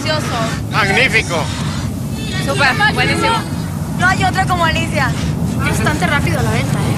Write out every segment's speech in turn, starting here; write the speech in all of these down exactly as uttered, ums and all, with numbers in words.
delicioso. Magnífico. Súper, buenísimo. No hay otro como Alicia. Bastante rápido la venta, ¿eh?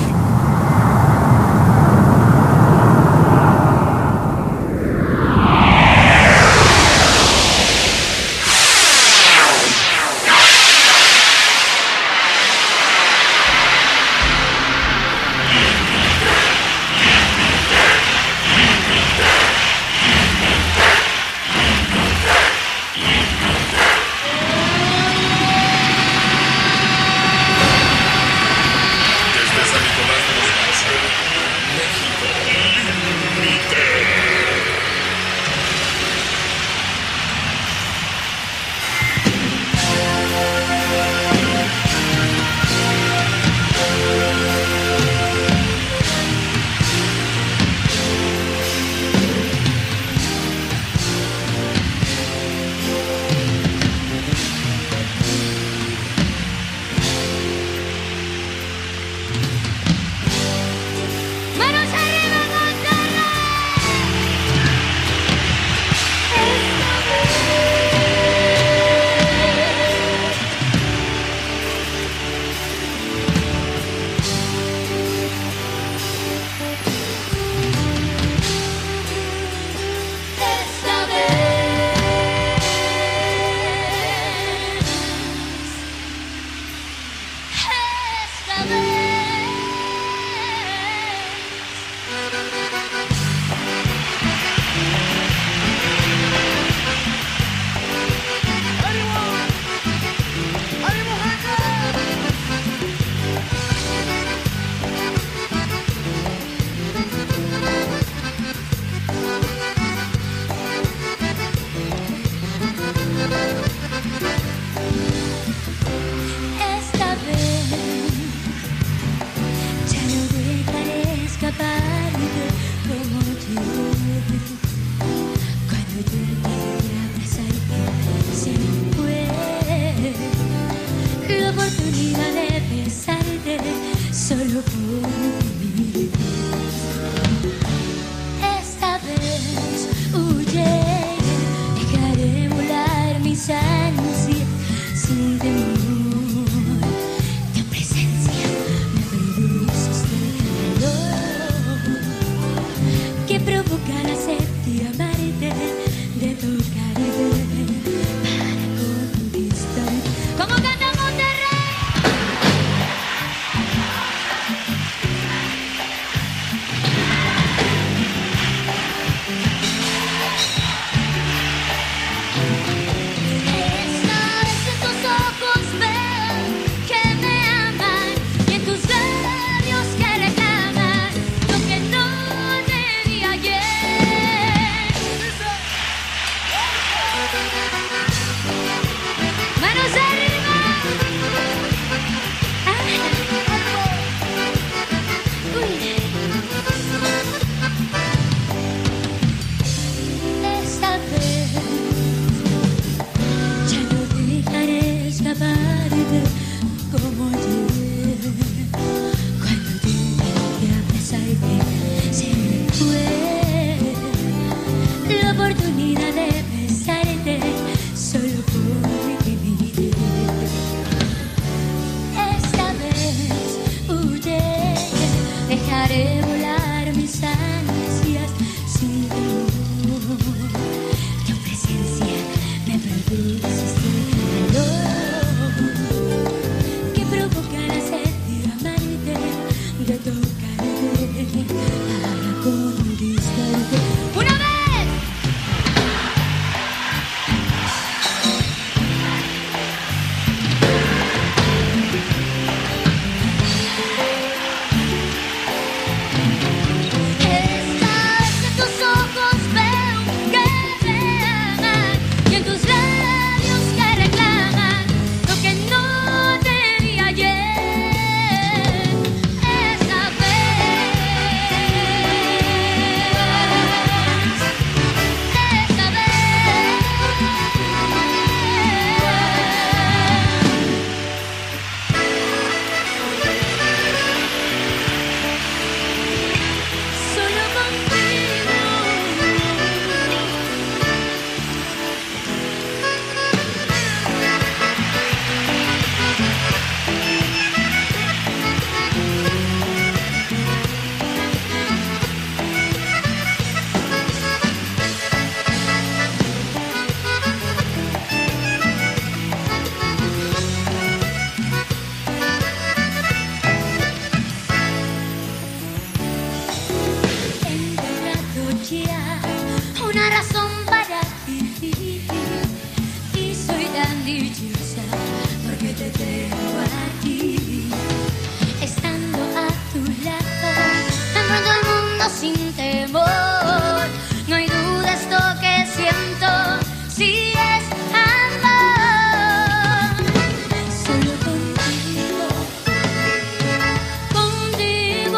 Solo por vivir. Esta vez huye, dejaré volar mis ansias sin temor. Tu presencia me produce este calor que provoca la sed de amarte, de tocarte para conquistarte. Como canta Monterrey. aquí, estando a tu lado, enfrento al mundo sin temor. No hay duda, esto que siento, si es amor. Solo contigo, contigo,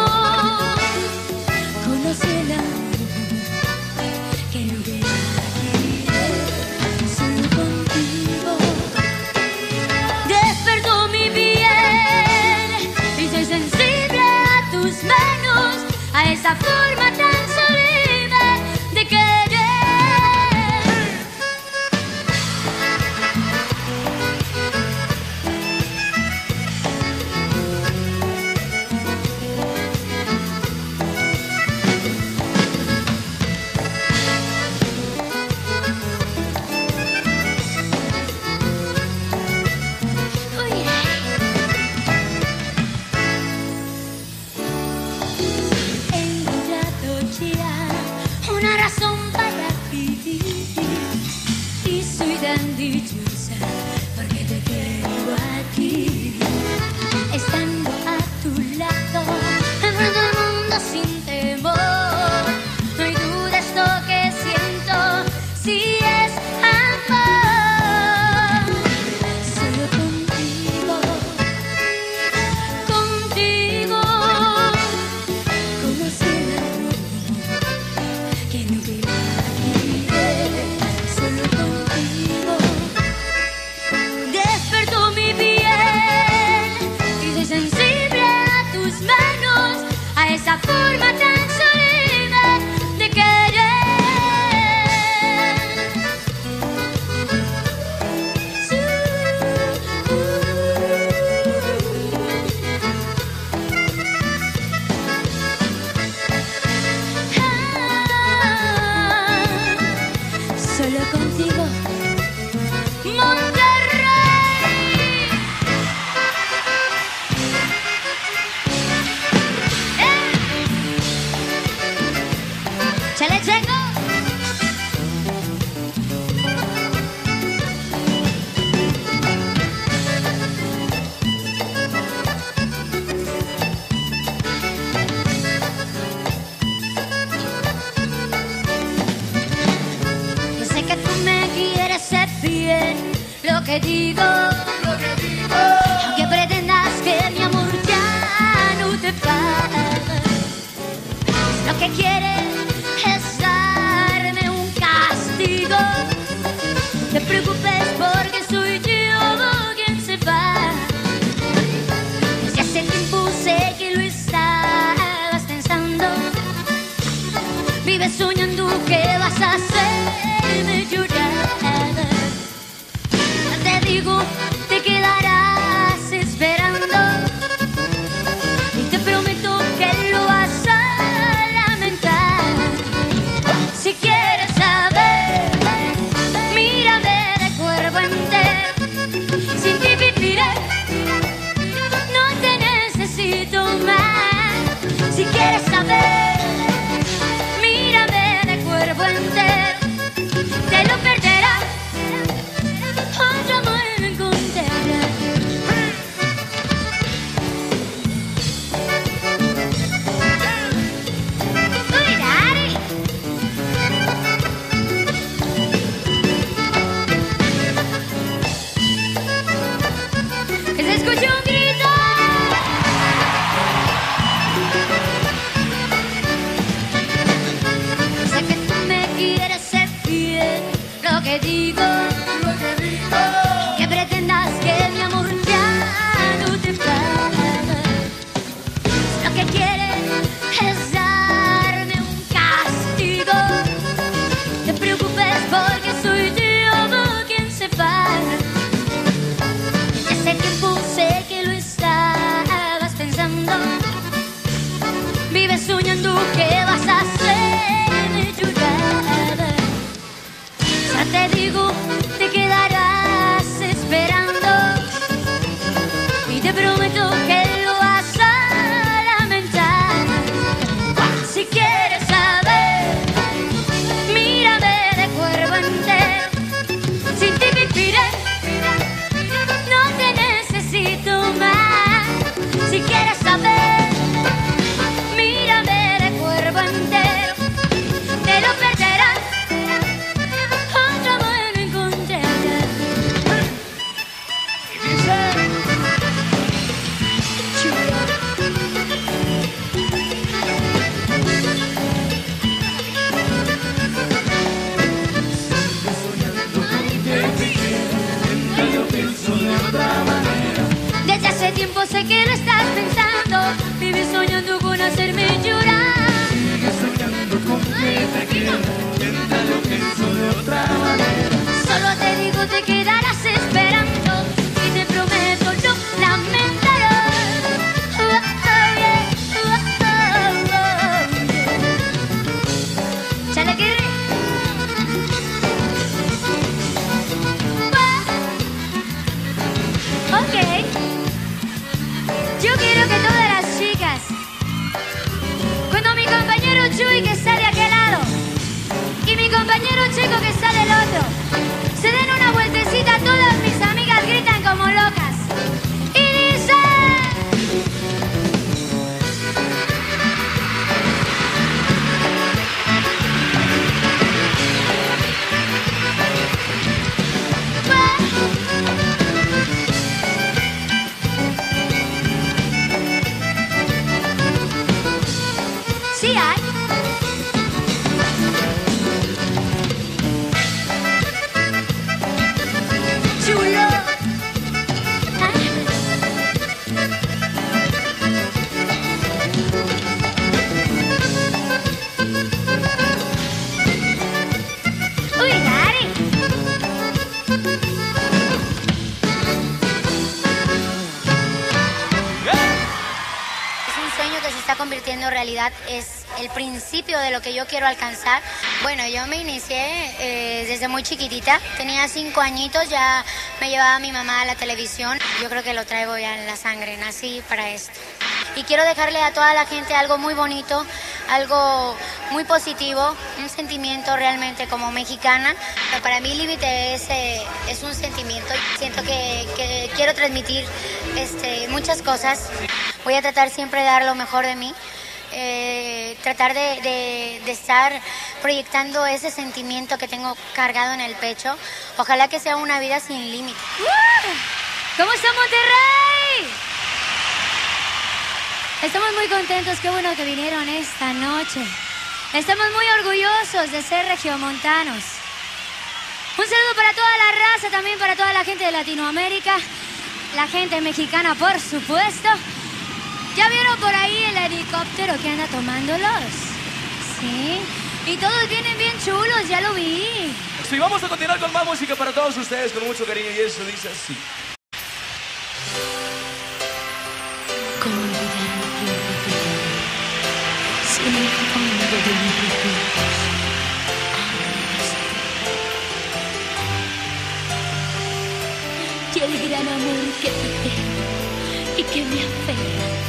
conocí el amor que no quería aquí. Solo contigo despertó mi piel y soy sensible a tus manos, a esa forma tan sublime de querer. Uy. He encontrado ya una razón para vivir y soy tan dichosa porque te tengo aquí, estando a tu lado, enfrento al mundo sin temor. No hay duda, esto que siento, si es amor. Solo contigo, contigo, conocí el amor que no quería aquí. Solo contigo despertó mi piel y soy sensible a tus manos, a esa forma tan sublime de querer. Solo contigo, Monterrey. ¡Eh! ¡Chale, Checo! Yo sé que tú me quieres, sé bien lo que digo, aunque pretendas que mi amor ya no te paga. Lo que quieres es darme un castigo. No te preocupes porque soy yo quien se va. Desde hace tiempo sé que lo estabas pensando. Vives soñando que vas a hacerme llorar. Te digo, te quedarás esperando y te prometo que lo vas a lamentar. Si quieres saber, mírame de cuerpo entero. Sin ti viviré, no te necesito más. Si quieres saber, mírame de cuerpo entero. Te lo perderás, otro amor encontrarás. Uy, Dari. Que se escuche un grito. Sé que tú me quieres, sé bien lo que digo, que pretendas que mi amor ya no te paga. Lo que quieres es darme un castigo. No te preocupes porque soy yo quien se paga. Desde hace tiempo sé que lo estabas pensando. Vives soñando que vas a hacerme llorar. Ya te digo, te quedarás esperando y te prometo que lo vas a lamentar. Si quieres saber, mírame de cuerpo entero. Sin ti viviré, no te necesito más. tiempo sé que lo estás pensando. Vives soñando con hacerme llorar. Sigue soñando con que te quiero, mientras lo pienso de otra manera. Solo te digo te quedarás esperando y te prometo no lamentaré. Oh, oh, yeah. Oh, oh, oh. Chale que ok. Yo quiero que todas las chicas, cuando mi compañero Chuy que está de aquel lado y mi compañero Chico que está del otro, se den una vueltecita, todas mis amigas gritan como locas y dicen... Sí hay. Chulo. Uy, Dari. Es un sueño que se está convirtiendo en realidad, es el principio de lo que yo quiero alcanzar. Bueno, yo me inicié eh, desde muy chiquitita, tenía cinco añitos, ya me llevaba mi mamá a la televisión. Yo creo que lo traigo ya en la sangre, nací para esto. Y quiero dejarle a toda la gente algo muy bonito, algo muy positivo, un sentimiento realmente como mexicana. Pero para mí límite es, eh, es un sentimiento. Siento que, que quiero transmitir este, muchas cosas. Voy a tratar siempre de dar lo mejor de mí. Eh, tratar de, de, de estar proyectando ese sentimiento que tengo cargado en el pecho. Ojalá que sea una vida sin límite. ¿Cómo está Monterrey? Estamos muy contentos, qué bueno que vinieron esta noche. Estamos muy orgullosos de ser regiomontanos. Un saludo para toda la raza, también para toda la gente de Latinoamérica, la gente mexicana, por supuesto. ¿Ya vieron por ahí el helicóptero que anda tomándolos? Sí. Y todos vienen bien chulos, ya lo vi. Sí, vamos a continuar con más música para todos ustedes con mucho cariño y eso dice así. ¿Cómo olvidar el tiempo que viví sin el fondo de mis recuerdos? Ahora estoy. Y el gran amor que te tengo y que me afecta.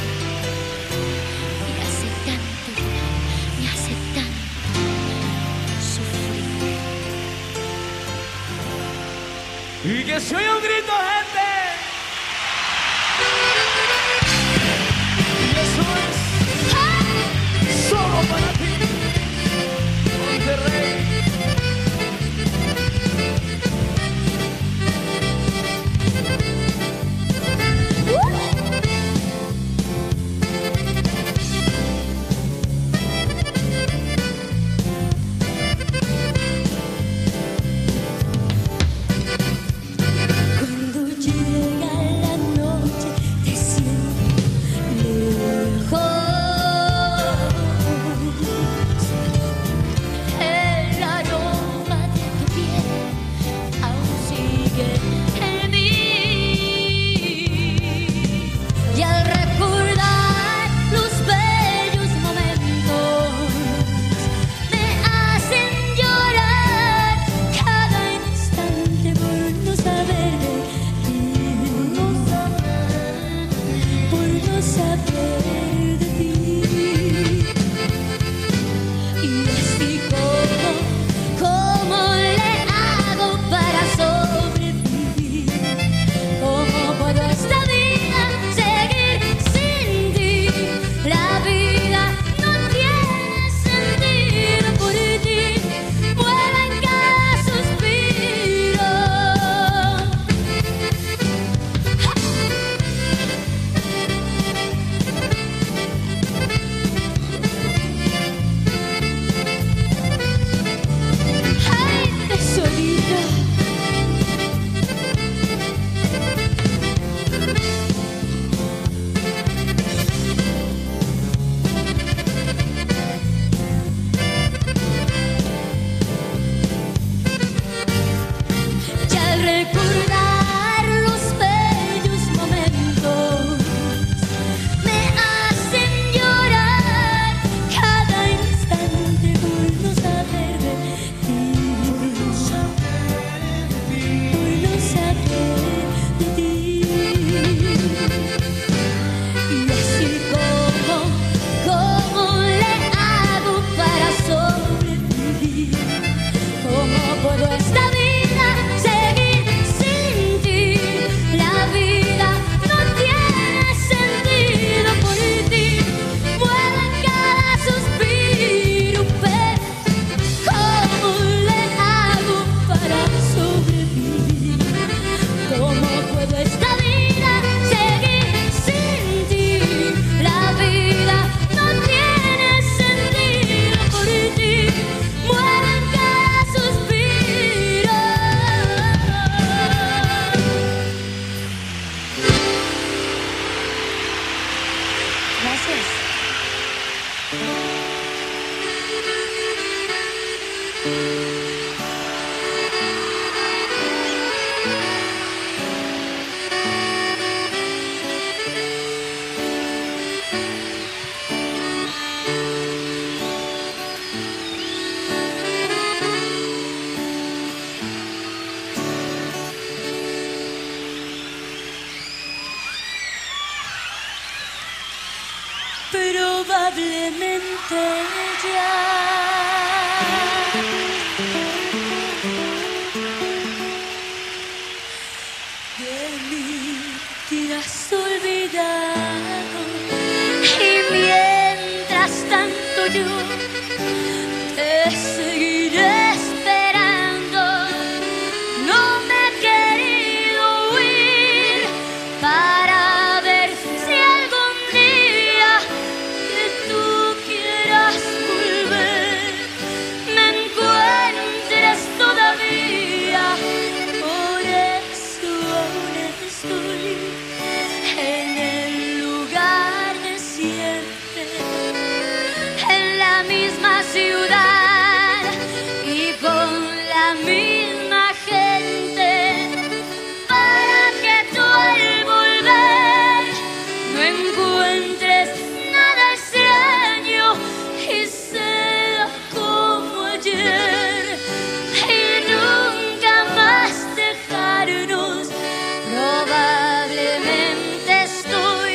Y que se oiga un grito, gente. Y eso es solo para ti, Monterrey. Cuando probablemente ya de mí te has olvidado, y mientras tanto yo te seguiré esperando. No me he querido huir para ver si algún día que tú quieras volver me encuentres todavía. Por eso ahora estoy en el lugar de siempre, en la misma ciudad y con la misma gente, para que tú al volver no encuentres nada extraño y sea como ayer, y nunca más dejarnos. Probablemente estoy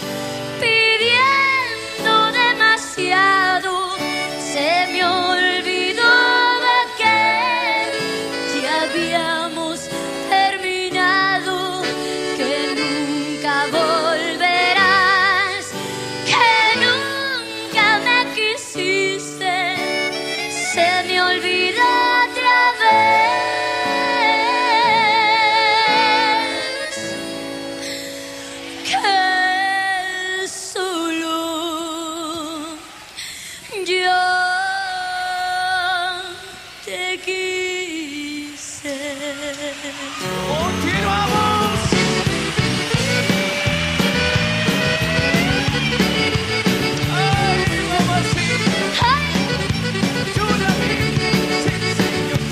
pidiendo demasiado. Se me olvidó de que ya habíamos terminado, que nunca volverás, que nunca me quisiste. Se me olvidó otra vez que solo yo te quise. ¡Continuamos! ¡Ay, mamacita! ¡Ayúdame! ¡Sí, señor!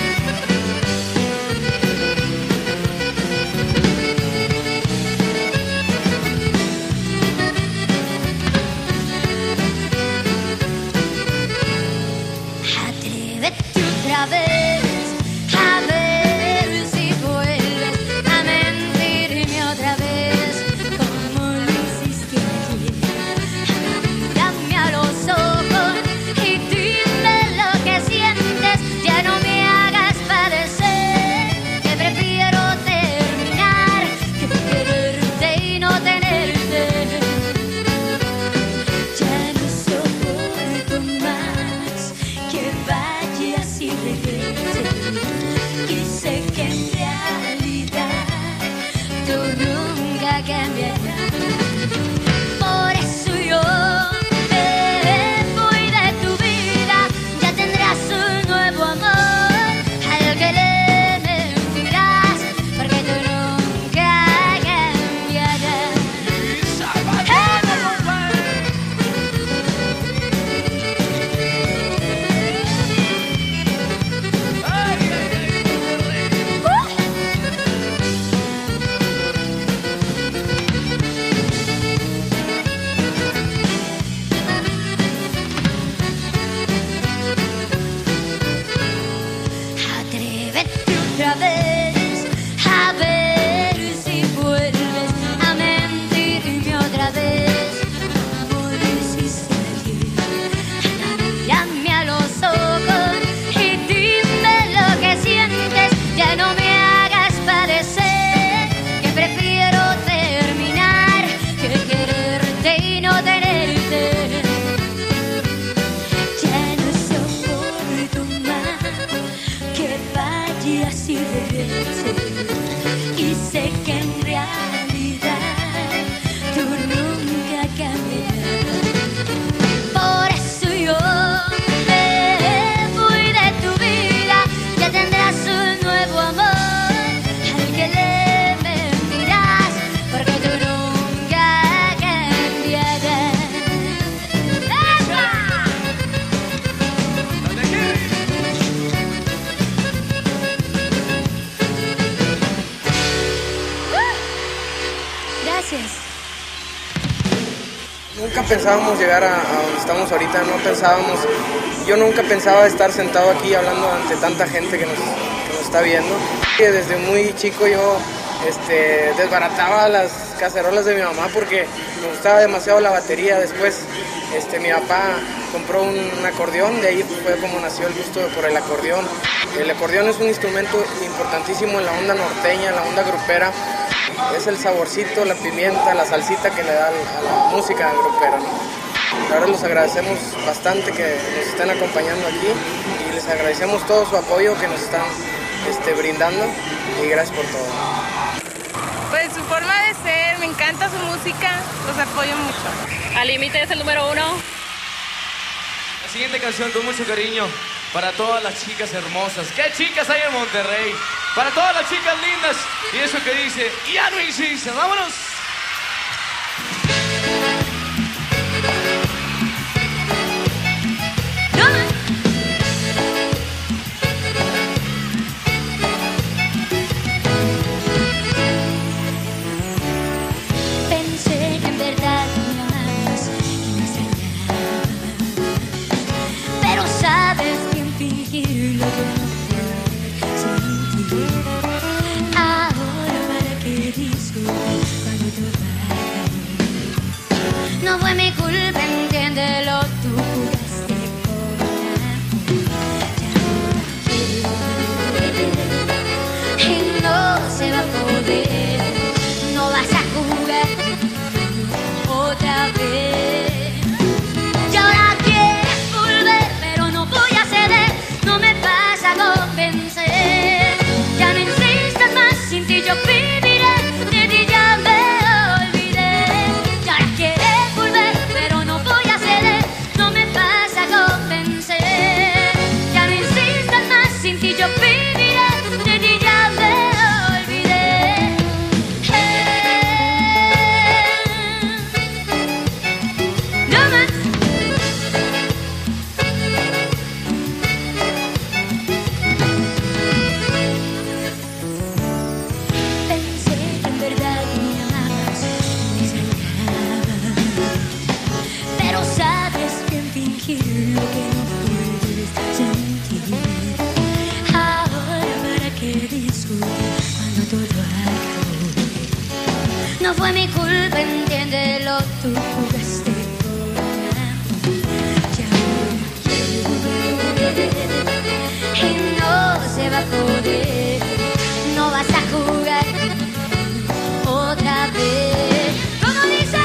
Atrévete otra vez a ver si vuelves a mentirme otra vez, como lo hiciste ayer. Mírame a los ojos y dime lo que sientes. Ya no me hagas padecer, que prefiero terminar que quererte y no tenerte. Ya no soporto más que vayas y regreses, y sé que en realidad tú nunca cambiarás. Por eso yo me voy de tu vida. Ya tendrás un nuevo amor al que le mentirás, porque tú nunca cambiarás. Atrévete otra vez a ver si vuelves a mentirme otra vez, como lo hiciste ayer. Mírame a los ojos y dime lo que sientes. Ya no me hagas padecer, que prefiero terminar que quererte y no tenerte. Ya no soporto más que vayas y regreses, y sé que en realidad tú nunca cambiarás. Por eso yo me voy de tu vida. Ya tendrás un nuevo amor al que le mentirás, porque tú nunca cambiarás. ¡Epa! Gracias. Nunca pensábamos llegar a, a donde estamos ahorita, no pensábamos, yo nunca pensaba estar sentado aquí hablando ante tanta gente que nos, que nos está viendo. Desde muy chico yo este, desbarataba las cacerolas de mi mamá porque me gustaba demasiado la batería. Después este, mi papá compró un, un acordeón, de ahí fue como nació el gusto por el acordeón. El acordeón es un instrumento importantísimo en la onda norteña, en la onda grupera. Es el saborcito, la pimienta, la salsita que le da a la música grupera, ¿no? Ahora los agradecemos bastante que nos estén acompañando aquí y les agradecemos todo su apoyo que nos están este, brindando y gracias por todo. Pues su forma de ser, me encanta su música, los apoyo mucho. Al Límite es el número uno. La siguiente canción con mucho cariño para todas las chicas hermosas. ¿Qué chicas hay en Monterrey? Para todas las chicas lindas. Y eso que dice, ya no insistas, vámonos. No fue mi culpa, entiéndelo, tú jugaste con y no se va a poder, no vas a jugar otra vez. Y ahora quieres volver, pero no voy a ceder, no me vas a convencer. Ya no insistas más, sin ti yo viviré, de ti ya me olvidé. Y ahora quieres sin ti yo viviré, de ti ya me olvidé. No más. Pensé que en verdad me amabas, me extrañaba, pero sabes bien fingir lo que no puedes sentir. Cuando todo acabó, no fue mi culpa, entiéndelo, tú jugaste con y no se va a poder, no vas a jugar otra vez. ¿Cómo dice?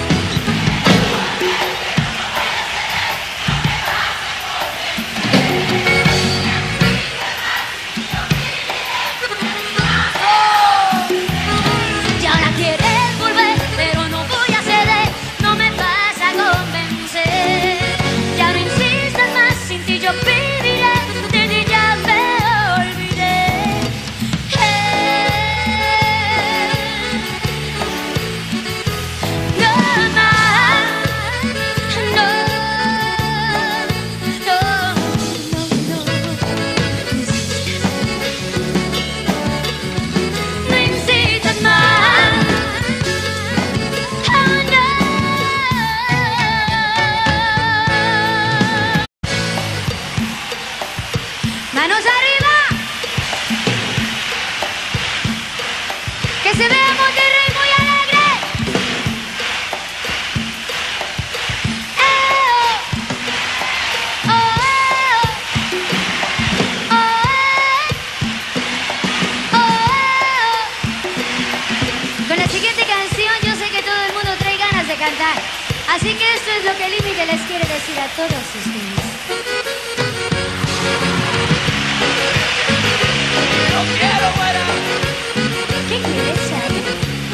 Yo viviré, de ti ya me olvidé. No más, no, no, no, no. No insistas más. Oh, no. ¡Manos arriba! ¡Que se vea Monterrey muy alegre! ¡Eh! ¡Oh! ¡Oh! ¡Oh! ¡Oh! ¡Oh! Con la siguiente canción yo sé que todo el mundo trae ganas de cantar. Así que esto es lo que Límite les quiere decir a todos ustedes. ¡No quiero, fuera! ¿Qué quieres saber?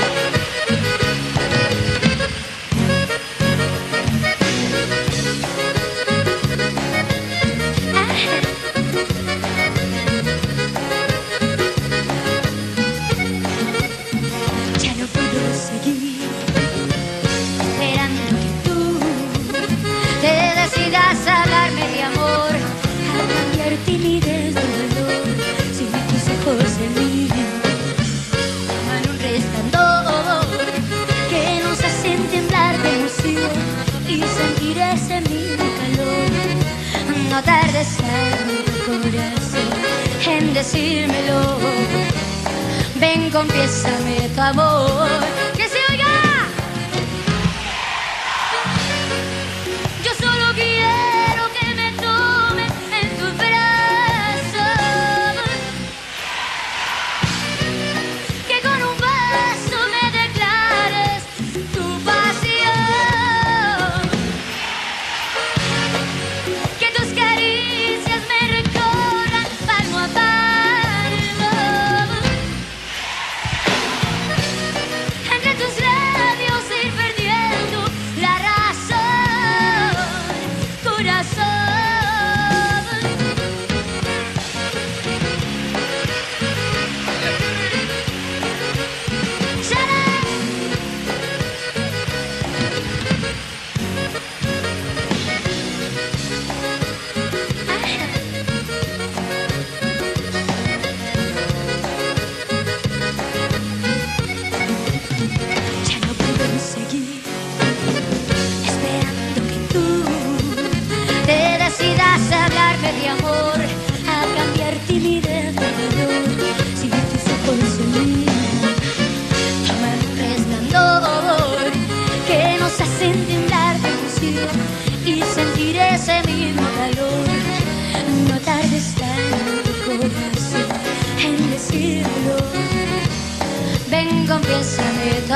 Ya no puedo seguir esperando que tú te decidas a hablarme de amor, a cambiar timidez de dolor. Si tus ojos en mí toman un resplandor que nos hacen temblar de emoción y sentir ese mismo calor. No tardes tanto, corazón, en decírmelo. Ven, confiésame tu amor, que se oiga.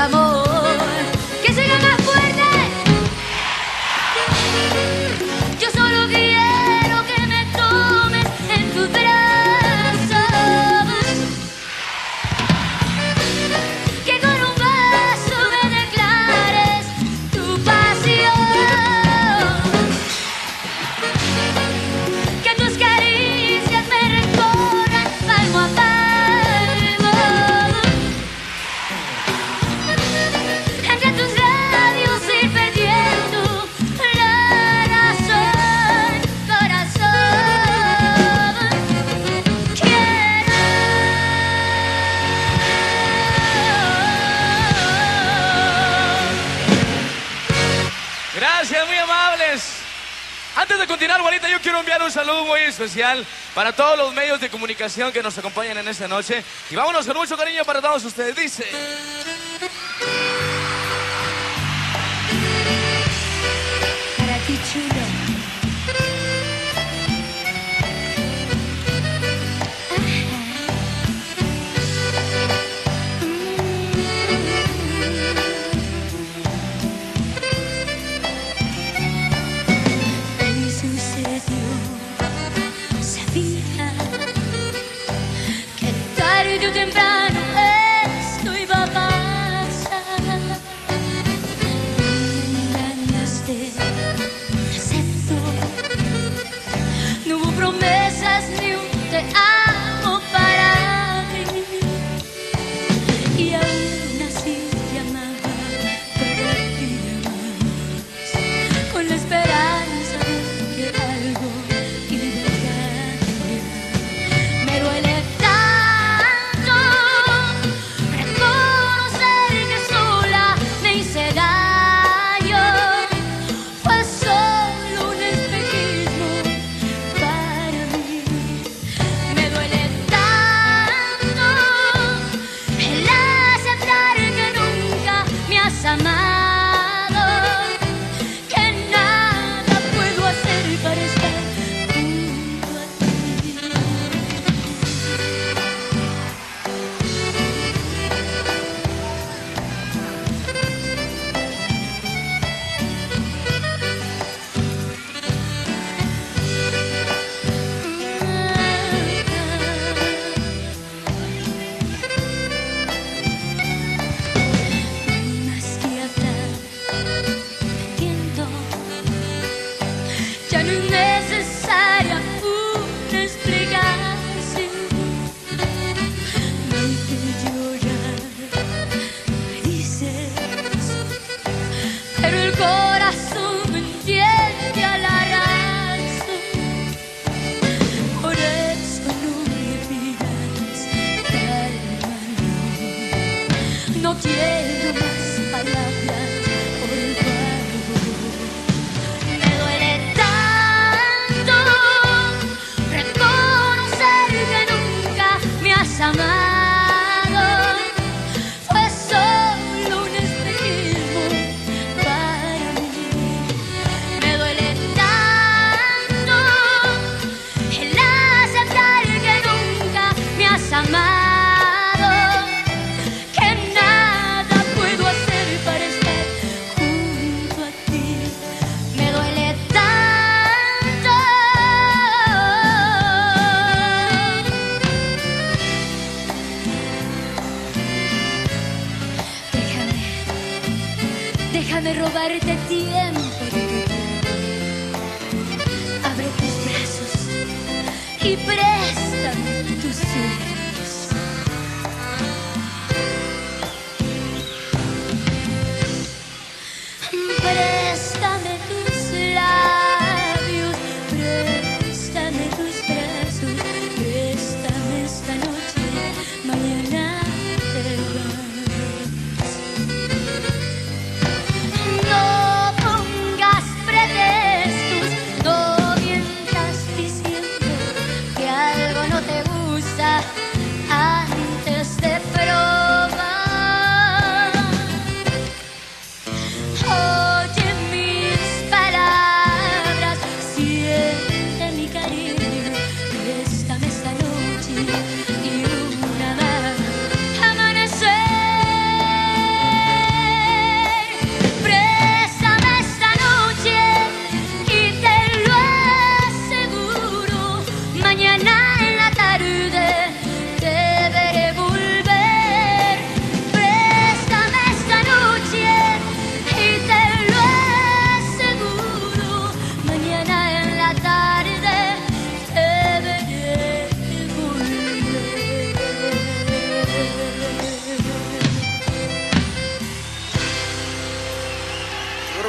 amor que siga más fuerte. Yo solo quiero que me tomes en tus brazos, que con un beso me declares tu pasión, que tus caricias me recorran palmo a palmo, entre tus labios ir perdiendo la razón, corazón. Quiero. Gracias, muy amables. Antes de continuar, Juanita, yo quiero enviar un saludo muy especial para todos los medios de comunicación que nos acompañan en esta noche. Y vámonos con mucho cariño para todos ustedes. Dice... Para ti, chulo. Y sucedió, sabía que tarde o temprano esto iba a pasar. Me engañaste, acepto. No hubo promesas ni un te amo para mí. Y aún así te amaba cada día más, con la esperanza de que algo iba a cambiar. Me duele tanto reconocer que sola me hice daño. Fue solo un espejismo para mí. Me duele tanto el aceptar que nunca me has amado, que nada puedo hacer para estar junto a ti. Más que hablar, entiendo. Ya no es necesaria una explicación. No hay que llorar, me dices, pero el corazón no entiende a la razón. Por eso no me pidas calma, no. No quiero más palabras, por favor. Me duele tanto reconocer que nunca me has amado. Fue solo un espejismo para mí. Me duele tanto el aceptar que nunca me has amado, que nada puedo hacer para estar junto a ti. Me duele tanto. Déjame, déjame robarte tiempo de tu vida. Abre tus brazos y préstame tus sueños. Préstame tus labios, préstame tus brazos, préstame esta noche, mañana te vas. No pongas pretextos, no mientas diciendo que algo no te gusta antes de probar. Oye,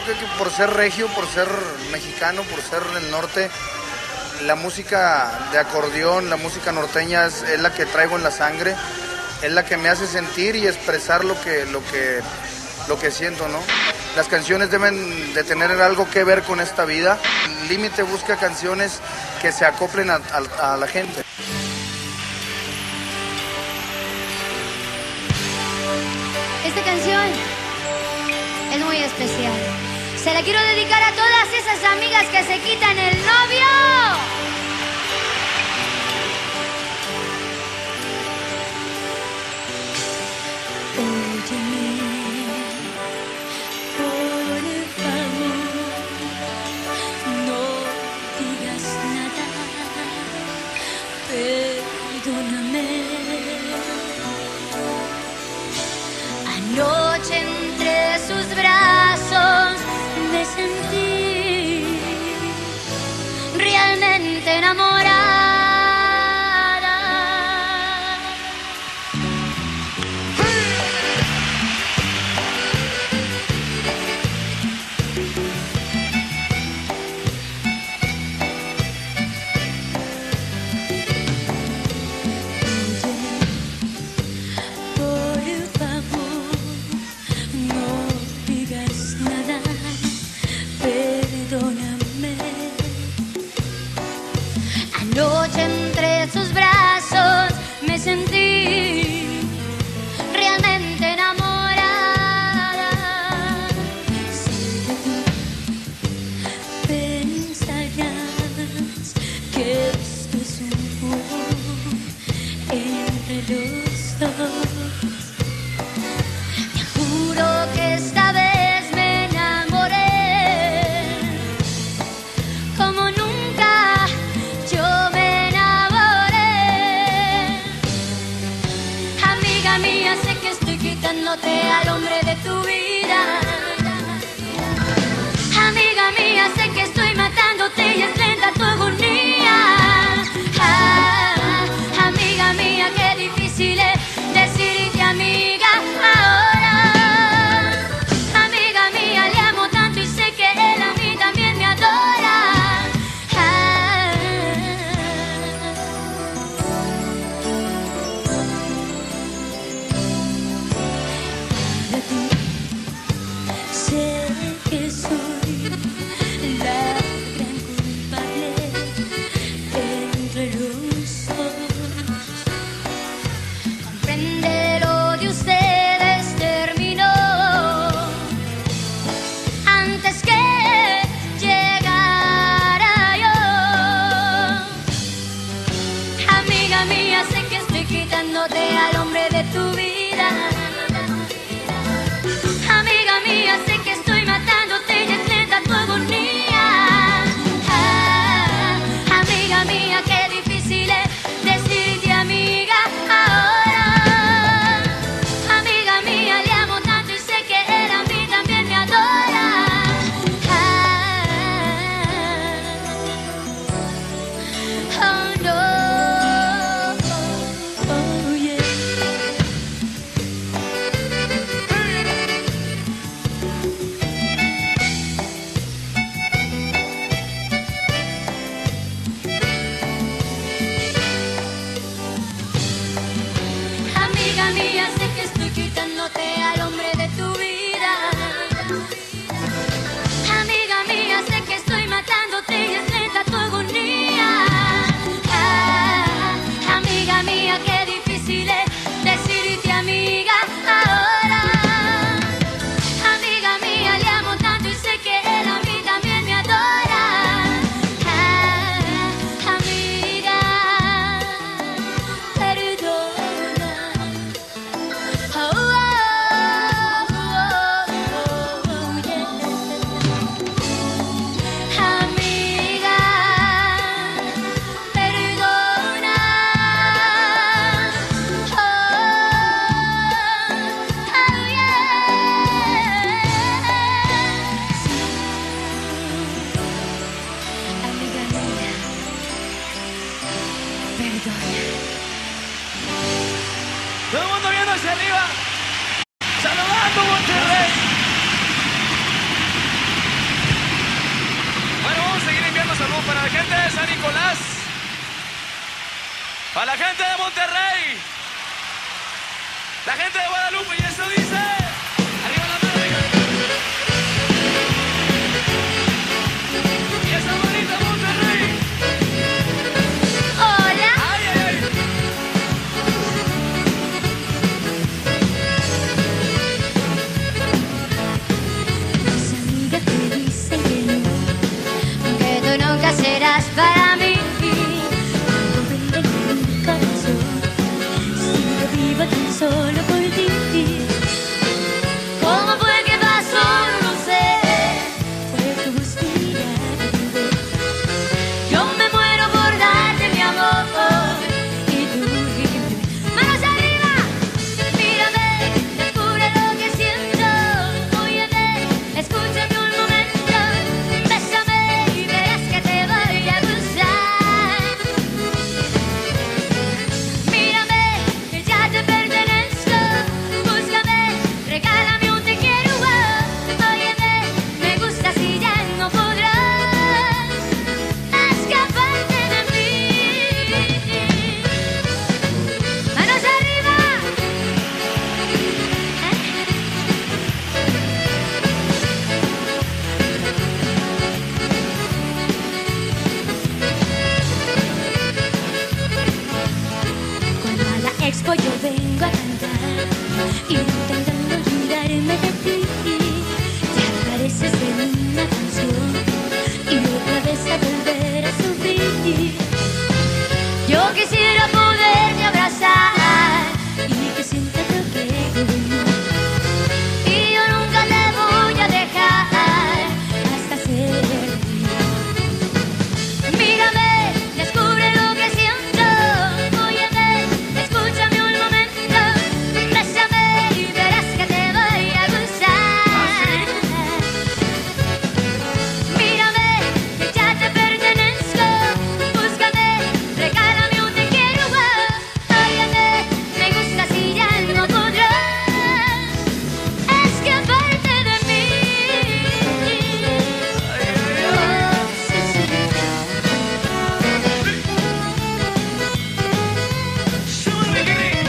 creo que por ser regio, por ser mexicano, por ser del norte, la música de acordeón, la música norteña es, es la que traigo en la sangre, es la que me hace sentir y expresar lo que, lo que, lo que siento, ¿no? Las canciones deben de tener algo que ver con esta vida. Límite busca canciones que se acoplen a, a, a la gente. Esta canción es muy especial. Se la quiero dedicar a todas esas amigas que se quitan el novio. Anoche entre sus brazos me sentí realmente enamorada. Anoche entre sus brazos me sentí realmente enamorada. Si tú pensarás que esto es un juego entre los dos, te juro que esta vez me enamoré como nunca yo me enamoré. Amiga mía, sé que estoy quitándote al hombre de tu vida. Amiga mía, sé que estoy matándote y es lenta tu agonía. Ah, amiga mía, qué difícil es decirte amiga ahora. Amiga mía, le amo tanto y sé que él a mí también me adora. Ah, de ti sé que soy la gran culpable entre los dos. Comprende lo de ustedes terminó antes que llegara yo. Amiga mía, sé que estoy quitándote al hombre de tu vida. Amiga mía, sé que estoy matándote y es lenta tu agonía. Ah, amiga mía, qué difícil es decirte amiga ahora. Amiga mía, le amo tanto y sé que él a mí también me adora. Ah, oh no, oh yeah. Amiga mía, sé que estoy quitándote al hombre de tu vida. Amiga mía, sé que estoy matándote y es lenta tu agonía. Ah, amiga mía, qué difícil es decirte amiga ahora. Amiga mía, le amo tanto y sé que él a mí también me adora. Ah, amiga, perdona. Oh, oh, oh, oh, yeah. Amiga, perdona. Oh, oh, yeah. Sí, amiga mía, perdona. Todo el mundo viendo hacia arriba. Saludando Monterrey. la gente de San Nicolás, para la gente de Monterrey, la gente de Guadalupe, y eso dice, arriba la mano, venga. Y esa bonita Monterrey. Hola. Ay, ay, ay. Mis amigas me dicen que no, que tú nunca serás para mí. No venden mi corazón, si yo vivo tan solo por ti. ¿Cómo fue que pasó? No sé. Fue tu mirada. Yo me muero por darte mi amor. Y tú, manos arriba. Mírame, descubre lo que siento. Óyeme, escúchame un momento. Bésame y verás que te voy a gustar. Mírame, que ya te pertenezco. Búscame, regálame un te quiero. Óyeme, me gusta si ya no podrás escaparte de mí. Manos arriba. Cuando a la expo yo vengo a cantar, intentando olvidarme de ti, te apareces en una canción y otra vez a volver a sufrir. Yo quisiera poderte abrazar y que sientas lo que yo. Y yo nunca te voy a dejar hasta ser mío. Mírame, descubre lo que siento. Óyeme, escúchame un momento. Bésame y verás que te voy a gustar. Mírame, que ya te pertenezco. Búscame, regálame un te quiero. Óyeme, me gusta si ya no podrás escaparte de mí. Oh, sí, sí. Súbeme, Kiri.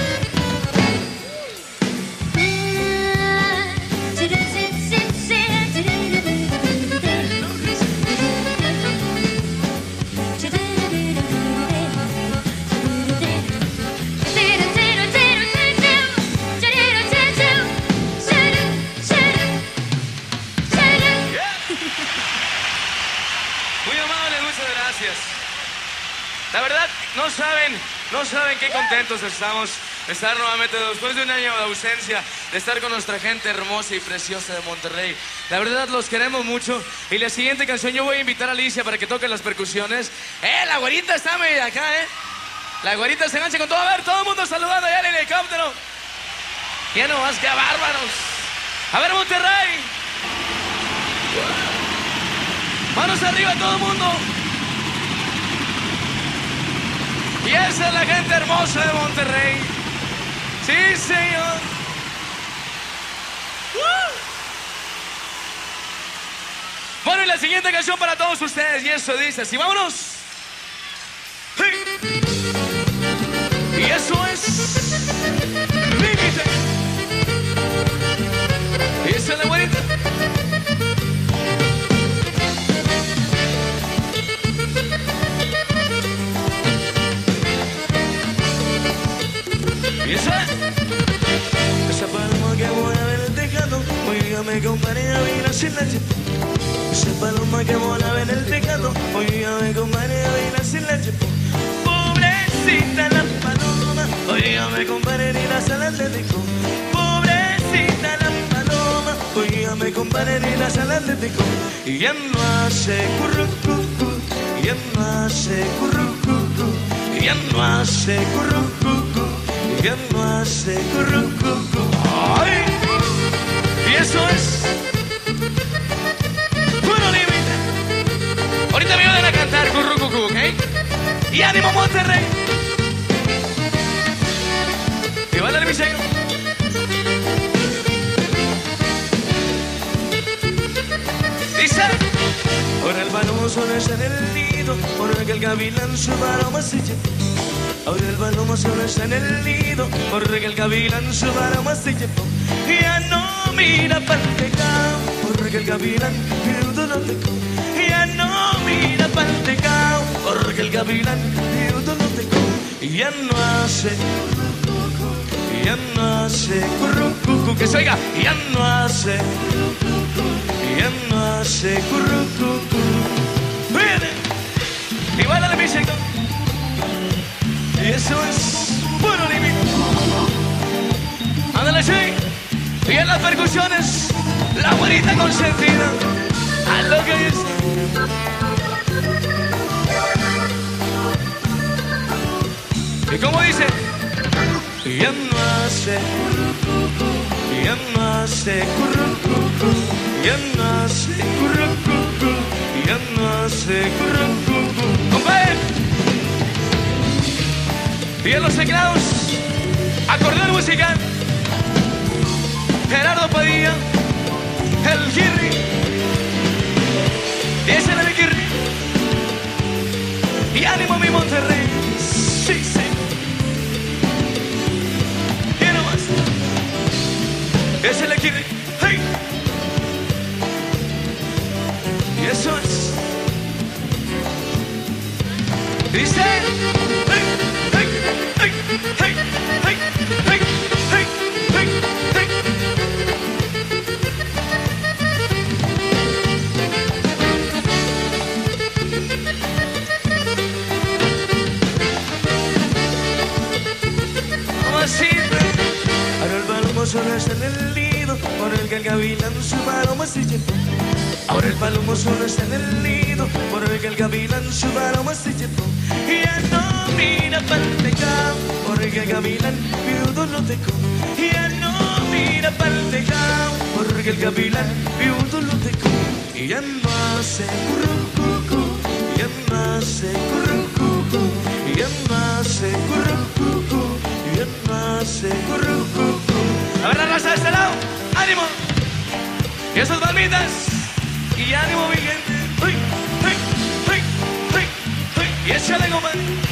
Muy amable, muchas gracias. La verdad, no saben, no saben qué contentos estamos de estar nuevamente después de un año de ausencia, de estar con nuestra gente hermosa y preciosa de Monterrey. La verdad, los queremos mucho. Y la siguiente canción yo voy a invitar a Alicia para que toque las percusiones. ¡Eh, la güerita está medio acá, eh! La güerita se engancha con todo. A ver, todo el mundo saludando allá en el helicóptero. Ya no más, que bárbaros. A ver, Monterrey. Manos arriba todo el mundo. Y esa es la gente hermosa de Monterrey. Sí, señor. ¡Uh! Bueno, y la siguiente canción para todos ustedes. Y eso dice así, vámonos. ¡Hey! Y eso es Límite. Y esa es la güerita. Y esa, esa paloma que vuela en el tejado, oígame compadre, a bailar sin la chepa. Esa paloma que vuela en el tejado, oígame compadre, a bailar sin la chepa. Pobrecita la paloma, oígame compadre, ni la sala atlético. Pobrecita la paloma, oígame compadre, ni la sala atlético. Y ya no hace currucucu, ya no hace currucucu, ya no hace currucucu. Ya no hace currucucu. ¡Ay! Y eso es Puro Límite. Ahorita me van a cantar currucucu, ¿ok? Y ánimo, Monterrey. Y va a dar mi sello. Dice: por el balón palomo solo está en el nido, porque el gavilán su paloma se llevó. Ahora el palomo solo está en el nido, porque el gavilán su paloma se llevó. Ya no mira pa'l tejado, porque el gavilán viudo lo dejó. Ya no mira pa'l tejado, porque el gavilán viudo lo dejó. Ya no hace, ya no hace currucucu, que se oiga, ya no hace, ya no hace currucucu. Viene, y baila la música. Y eso es puro límite. Ándale, sí. Y en las percusiones, la abuelita consentida. A lo que dice. ¿Y cómo dice? Ya no hace, ya no hace currucucu, ya no hace currucucu, ya no hace currucucu. ¡Compadre! Y en los teclados, acordeón musical, Gerardo Padilla, el Kirri, y ese es el Kirri, y ánimo mi Monterrey, sí, sí. Y nomás, ese es el Kirri, hey. Y eso es, dice, hey. Hey, hey, hey, hey, hey, hey, hey. Mamacita, ahora el palomo solo está en el nido, por el que el gavilán su paloma se llevó. Ahora el palomo solo está en el nido, por el que el gavilán su paloma se llevó. Y ya no mira pa'l tejado, porque el gavilán viudo lo dejó. Y ya no mira pa'l tejado, porque el gavilán viudo lo dejó. Y ya no hace currucucu, ya no hace currucucu, ya no hace currucucu, ya no hace currucucu. A ver la raza de este lado, ánimo. Y esas palmitas, y ánimo mi gente. ¡Hey, hey, hey, hey, hey! Y échale goma.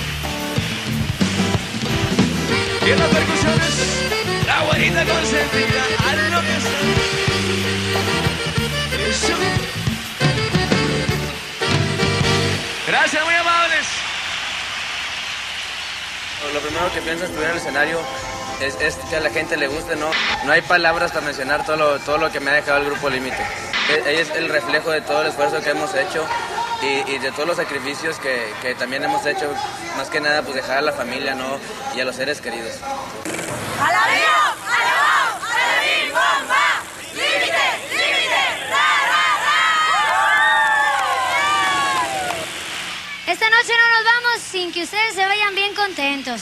Y en las percusiones, la abuelita consentida, a lo que está. Eso. Gracias, muy amables. Lo primero que pienso es subir al escenario es, es que a la gente le guste, ¿no? No hay palabras para mencionar todo lo, todo lo que me ha dejado el Grupo Límite. Ella es el reflejo de todo el esfuerzo que hemos hecho y, y de todos los sacrificios que, que también hemos hecho, más que nada pues dejar a la familia, ¿no? Y a los seres queridos. ¡Alabío! ¡Alabao! ¡Alabín! ¡Bomba! ¡Límite! ¡Límite! ¡Ra, ra, ra! Esta noche no nos vamos sin que ustedes se vayan bien contentos.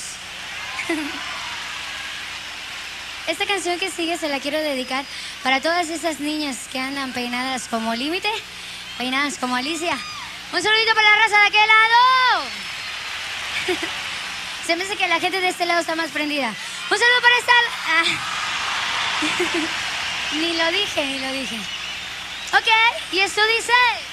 Esta canción que sigue se la quiero dedicar para todas esas niñas que andan peinadas como Límite, peinadas como Alicia. Un saludito para la raza de aquel lado. Se me hace que la gente de este lado está más prendida. Un saludo para esta... Ah. Ni lo dije, ni lo dije. Ok, y esto dice...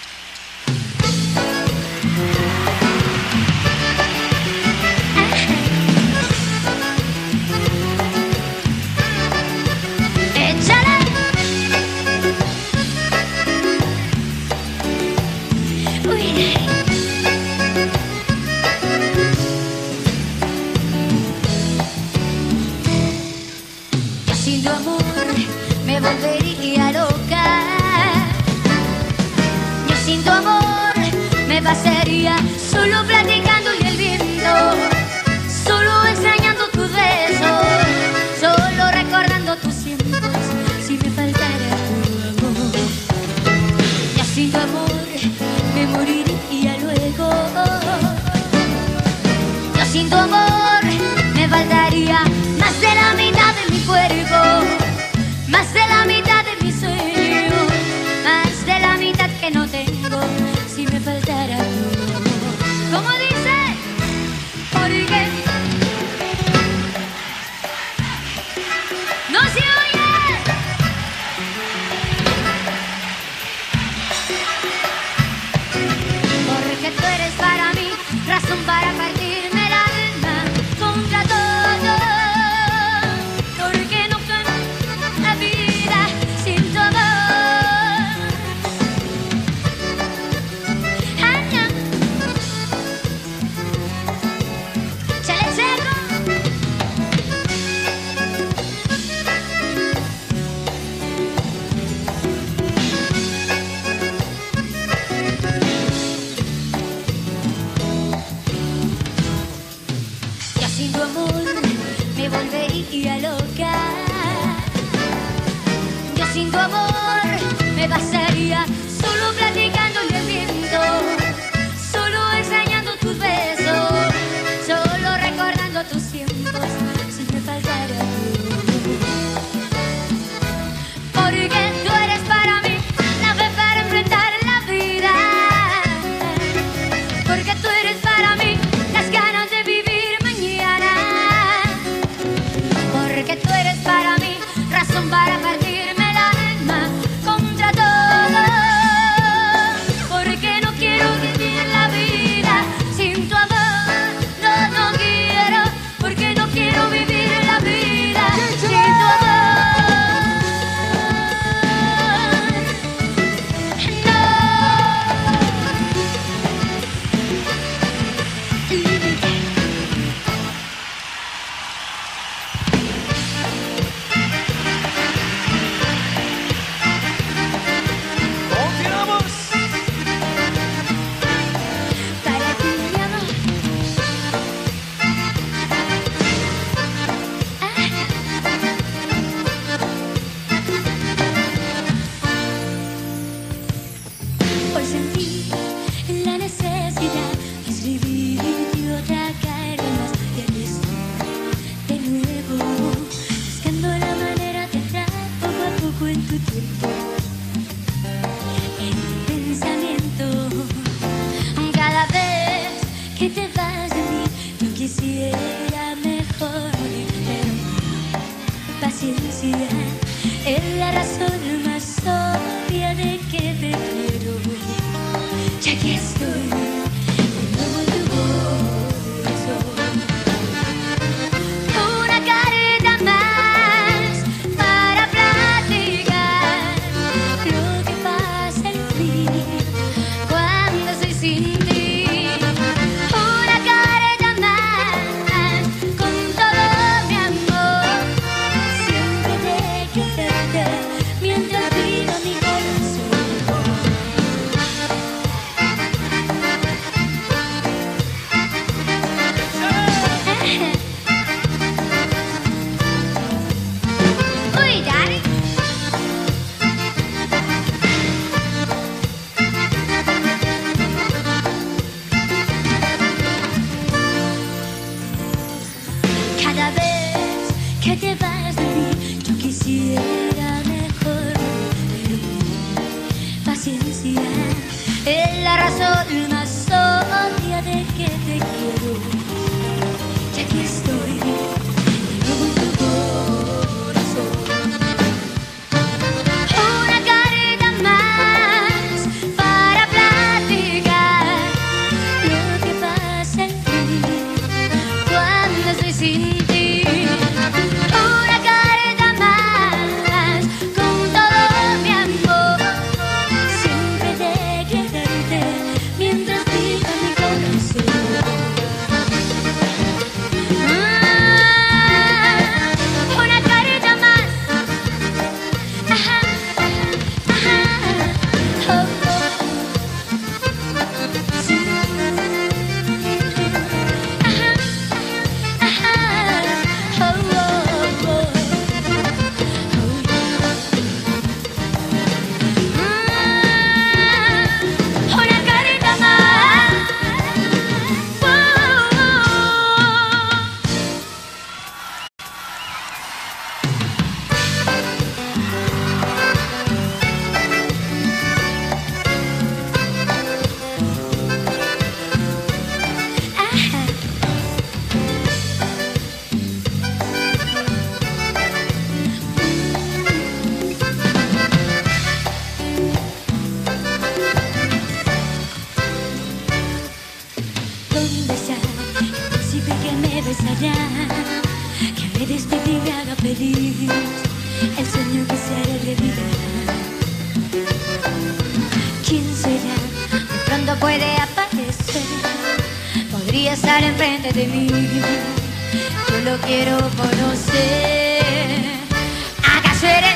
Sin tu amor me volvería loca. Yo sin tu amor me pasaría solo platicando y el viento, solo extrañando tus besos, solo recordando tus tiempos. Si me faltara tu amor, ya sin tu amor me moriría luego. Yo sin tu amor me faltaría más de la mitad de mi cuerpo, más de la mitad de mi sueño, más de la mitad que no tengo si me faltara tu amor. ¿Cómo dice? Porque no se oye. razón para partirme el alma contra todo, porque no quiero la vida sin tu amor. Aña, chale seco. Yo sin tu amor me volvería loca. Yo sin tu amor me pasaría solo platicando y el viento, solo extrañando tus besos, solo recordando tus tiempos si me faltara tú. Porque tú eres para mí la fe para enfrentar la vida. Porque tú eres para mí las ganas de vivir mañana. Porque tú eres para mí razón para partirme el alma contra todo. Porque no quiero vivir la vida sin tu amor. No, no quiero. Porque no quiero vivir la vida sin tu amor. Continuamos. Para ti, mi amor. Hoy sentí la necesidad de escribirte otra carta más. Y aquí estoy de nuevo, buscando la manera de entrar poco a poco en tu tiempo, en tu pensamiento. Cada vez que te vas de mí, yo quisiera mejor morir, pero paciencia es la razón más obvia de que te quiero. Ya que estoy de nuevo en tu corazón. Una carta más para platicar lo que pasa en mí cuando estoy sin ti. Una carta más con todo mi amor, siempre de quererte mientras viva mi corazón. Uy, Dari. Cada vez que te vas de mí, yo quisiera mejor, pero paciencia es la razón más obvia de que te quiero. Ya que estoy de nuevo en tu corazón. Una carta más para platicar lo que pasa en mí cuando estoy sin ti. Una carta más con todo mi amor, siempre de quererte mientras viva mi corazón. quieres que te haga feliz, el sueño que se hará realidad. ¿Quién será? De pronto puede aparecer, podría estar enfrente de mí. Yo lo quiero conocer. ¿Acaso eres?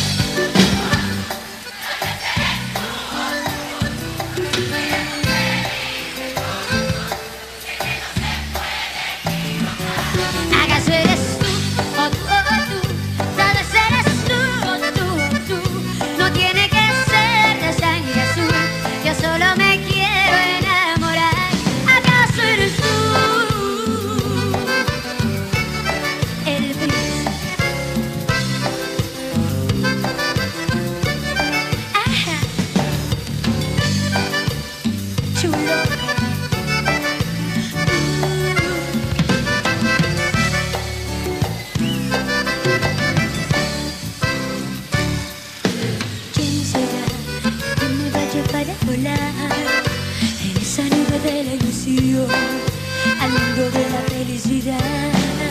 ¿Acaso eres tú o tú o tú? Tal vez eres tú o tú o tú. No tiene que ser de sangre azul. Yo solo me quiero enamorar. ¿Acaso eres tú? El príncipe. Ajá. Chulo. ¿Quién será que me vaya para volar en esa nube de la ilusión al mundo de la felicidad?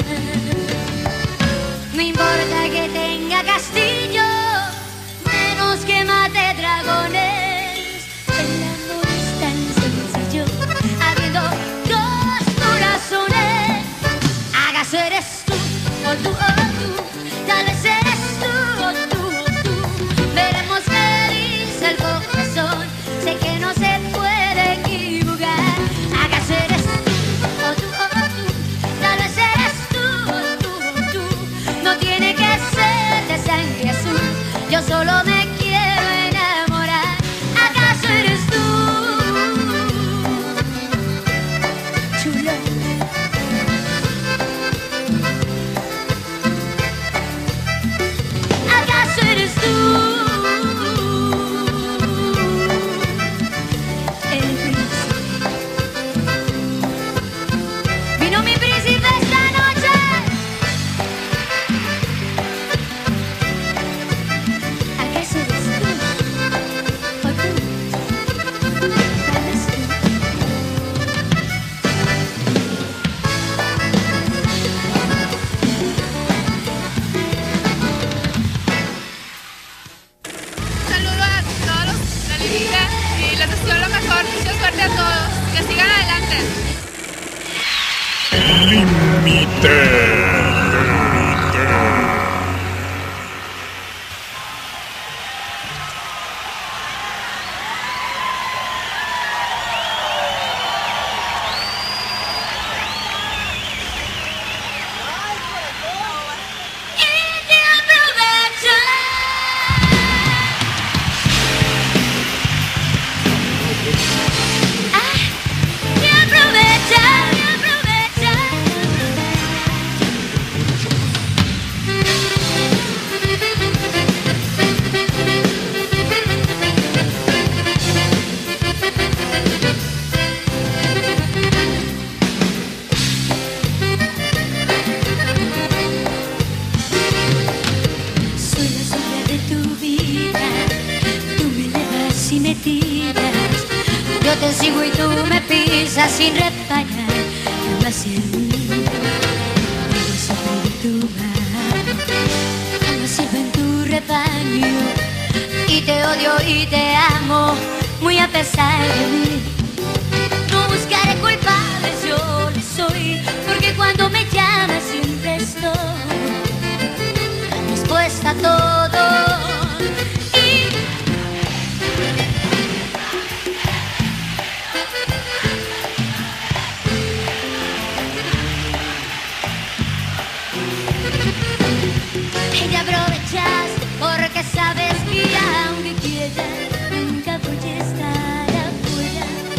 No importa que tenga castillo, menos que mate dragones. El amor es tan sencillo, habiendo dos corazones. ¿Acaso eres tú o tú o tú? Tal vez eres tú o tú o tú. Veremos feliz el corazón, sé que no se puede equivocar. ¿Acaso eres tú o tú o tú? Tal vez eres tú o tú o tú. No tiene que ser de sangre azul, yo solo me quiero enamorar. ¿Acaso eres tú? Chulo. ¿Acaso eres tú? El príncipe. Vino mi príncipe esta noche. ¿Acaso eres tú? ¿O tú? Tal vez tú. Un saludo a todos los de la Lírica y les deseo lo mejor. Mucha suerte a todos. Que sigan adelante. Límite. Y te aprovecho. Ah, te aprovecha, te aprovecha. Soy la sombra de tu vida, tú me elevas y me tiras. Yo te sigo y tú me pisas sin reparar. Llama hacia mí, eres soplo de tu mar. Como sirvo en tu rebaño y te odio y te amo, muy a pesar de mí. No buscaré culpables, yo le soy, porque cuando me llamas siempre estoy dispuesta a todo. Y y te aprovechas porque sabes que aunque quieras nunca voy a estar afuera.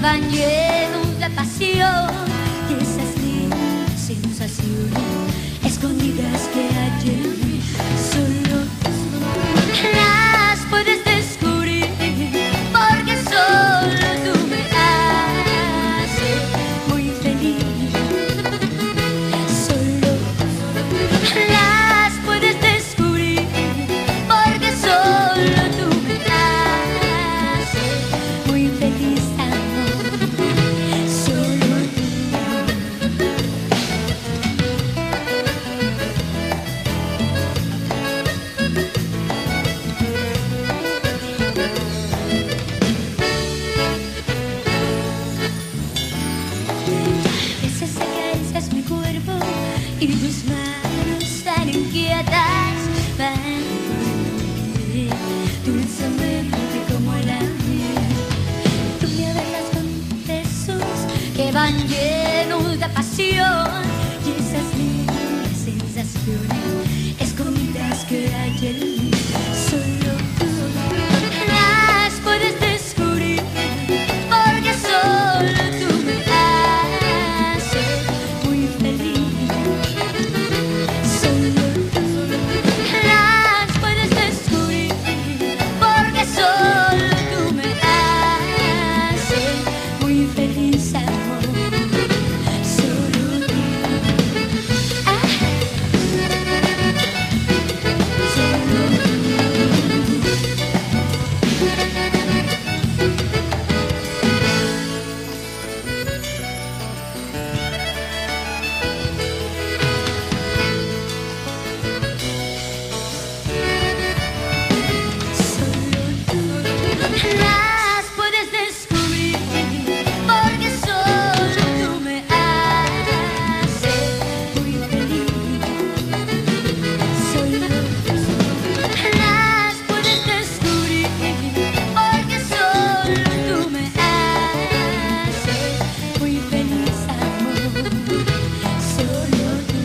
van llenos de pasión y esas lindas sensaciones escondidas que hay en mí. Solo las puedes descubrir porque solo tú me haces muy feliz. Solo las puedes descubrir porque solo tú me haces muy feliz, amor. Solo tú. A veces acaricias mi cuerpo y tus manos tan inquietas van por mí, dulcemente como la miel. Tú me abraças con besos que van llenos de pasión y esas lindas sensaciones escondidas que hay en mí. Solo tú las puedes descubrir porque solo tú me haces muy feliz. Solo tú las puedes descubrir porque solo tú me haces muy feliz, amor. Solo tú. Ah. Solo tú. Las puedes descubrir porque solo tú me haces muy feliz. Solo las puedes descubrir porque solo tú me haces muy feliz, amor. Solo tú.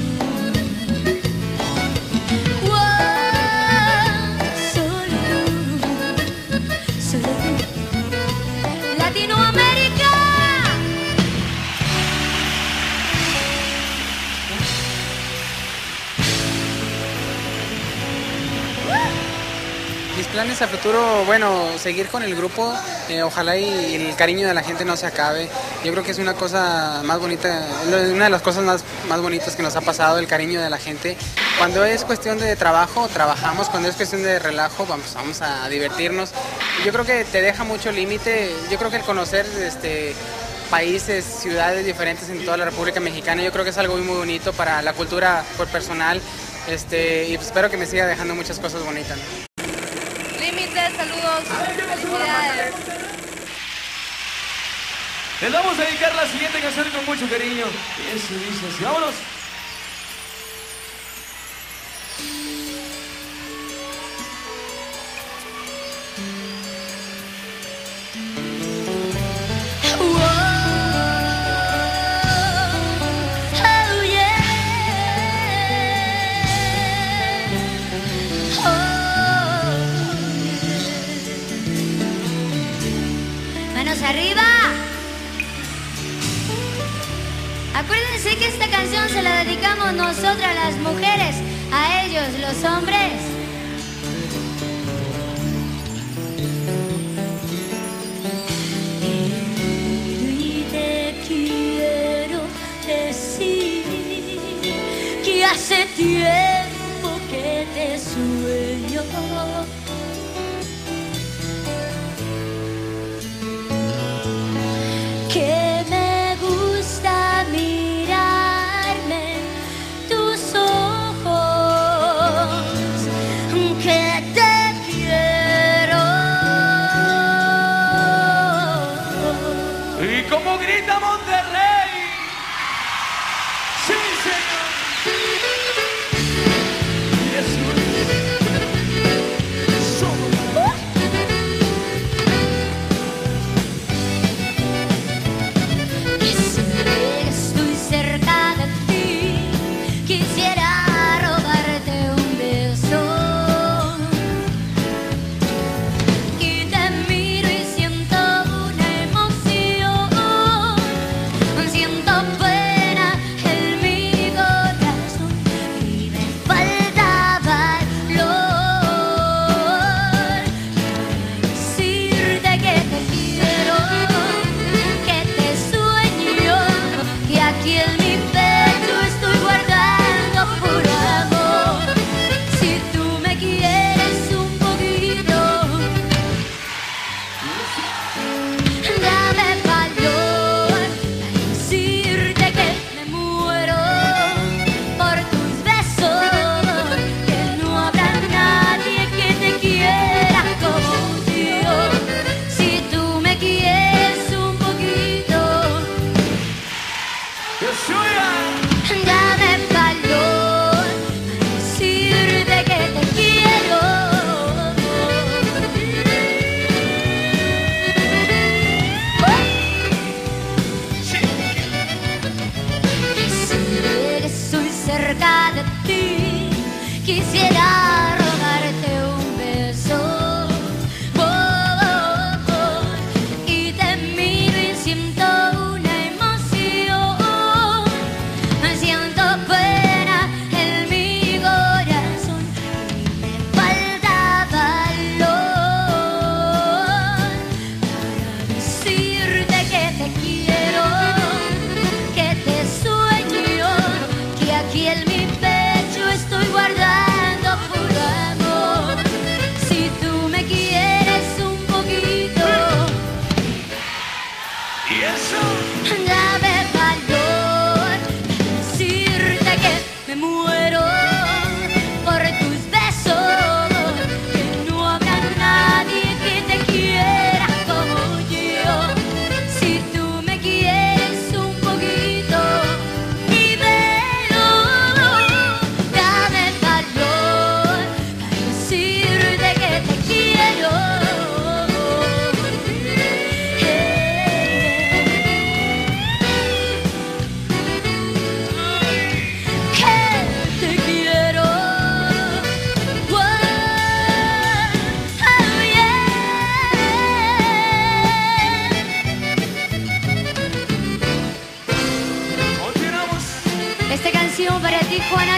Wow, solo tú. Solo tú. Latinoamérica. Mis planes a futuro, bueno, seguir con el grupo, eh, ojalá y el cariño de la gente no se acabe. Yo creo que es una cosa más bonita, una de las cosas más, más bonitas que nos ha pasado, el cariño de la gente. Cuando es cuestión de trabajo, trabajamos, cuando es cuestión de relajo, vamos, vamos a divertirnos. Yo creo que te deja mucho límite, yo creo que el conocer este, países, ciudades diferentes en toda la República Mexicana, yo creo que es algo muy, muy bonito para la cultura por personal, este, y pues espero que me siga dejando muchas cosas bonitas, ¿no? Límites, saludos, felicidades. Les vamos a dedicar la siguiente canción con mucho cariño. Y eso dice así. ¡Vámonos! Oh yeah. Oh yeah. Manos arriba. Acuérdense que esta canción se la dedicamos nosotras las mujeres, a ellos los hombres. Y te quiero decir que hace tiempo que te sueño. Que me gusta mirarme tus ojos, que te quiero. ¿Y cómo grita Monterrey? ¡Sí, señor! Y eso es solo para ti. Y siempre que estoy cerca de ti, quisiera robarte un beso. Y te miro y siento una emoción.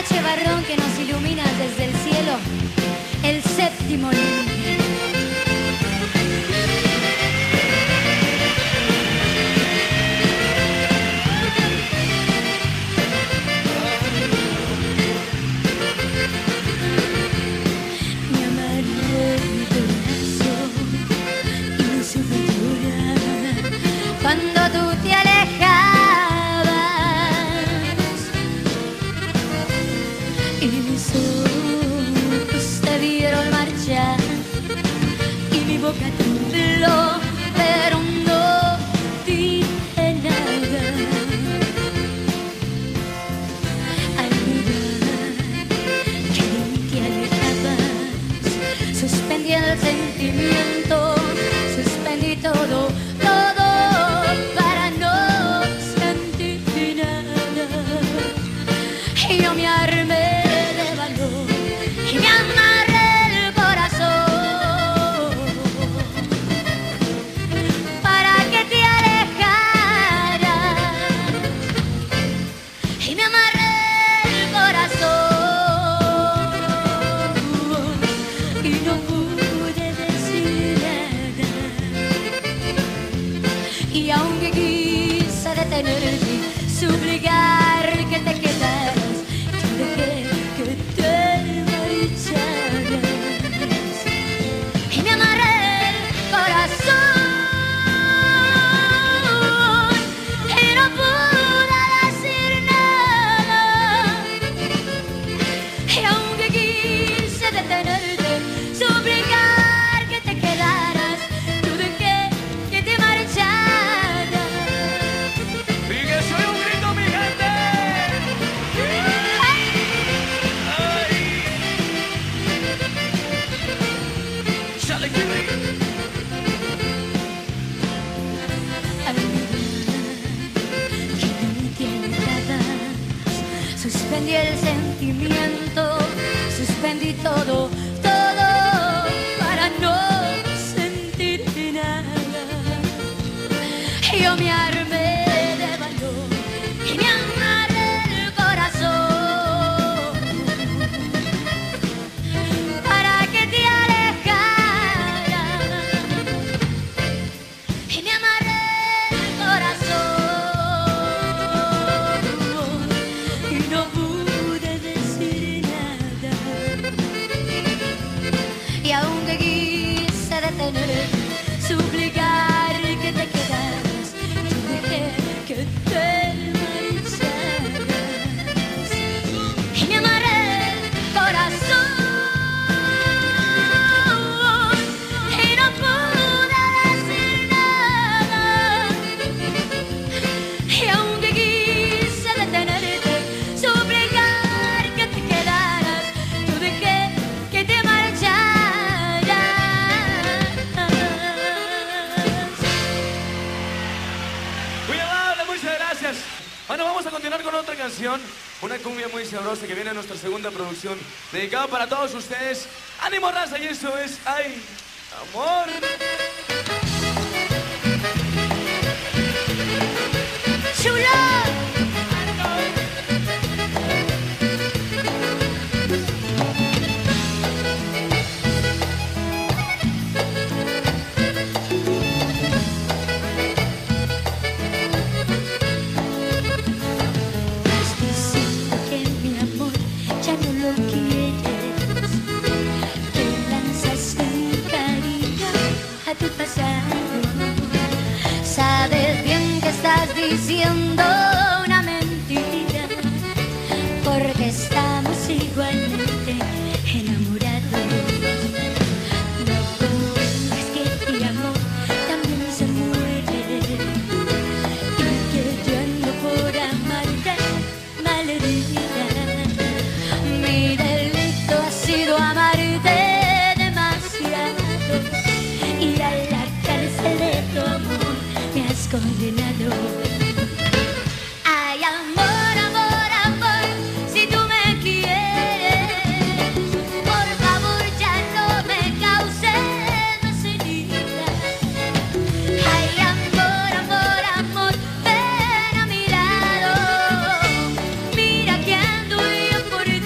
H. Barrón que nos ilumina desde el cielo, el séptimo límite. Me amarré mi corazón y me supe llorar cuando tú te alejabas. Y mis ojos te vieron marchar y mi boca tembló, pero no dije nada. Al mirar que de mí te alejabas, suspendí el sentimiento, suspendí todo, todo para no sentir nada. Y yo me armé y me amarré el corazón para que te alejaras. Y me amarré el corazón y no pude decir nada. Y aunque quise detenerte, suplicar que te quedaras, yo dejé que te marcharas. Y me amarré el corazón y no pude decir nada. Y aunque quise detenerte, suplicar que te quedaras, yo dejé que te marcharas. Y que soy un grito, mi gente. Suspendí el sentimiento, suspendí todo, todo para no sentir nada. Yo me armé de valor y me amarré el corazón para que te alejaras. Y me amarré el corazón y no pude decir nada. Y aunque quise detener, suplicar que te quedaras, yo dejé que te marcharas. Y me amarré el corazón y no pude decir nada. Y aunque quise detenerte, suplicar que te quedaras, yo dejé que te marcharas. Muy amable, muchas gracias. Bueno, vamos a continuar con otra canción, una cumbia muy sabrosa que viene a nuestra segunda producción, dedicada para todos ustedes. ¡Ánimo, raza! Y esto es ¡Ay, amor! ¡Chulo! Siento que mi amor ya no lo quieres, que lanzaste un cariño a tu pasado. Sabes bien que estás diciendo una mentira, porque estamos igualmente enamorados. No comprendes que mi amor también se muere y que yo ando por amarte malherida. Mi delito ha sido amarte demasiado y a la cárcel de tu amor me has condenado. Ay, amor, amor, amor, si tú me quieres, por favor ya no me causes más heridas. Ay, amor, amor, amor, ven a mi lado. Mira que ando yo por ti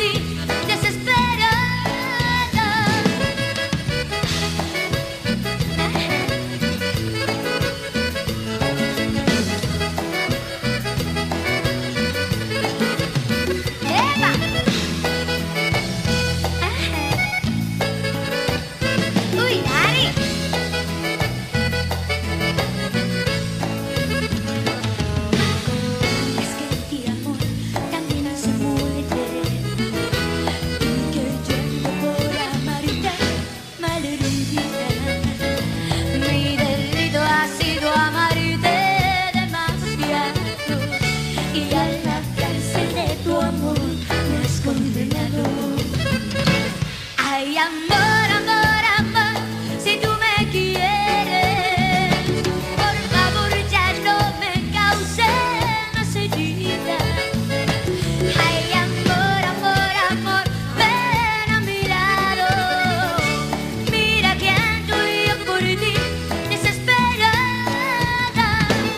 Ay, amor, amor, amor, si tú me quieres, por favor ya no me causes más heridas. Ay, amor, amor, amor, ven a mi lado. Mira que ando yo por ti, desesperada.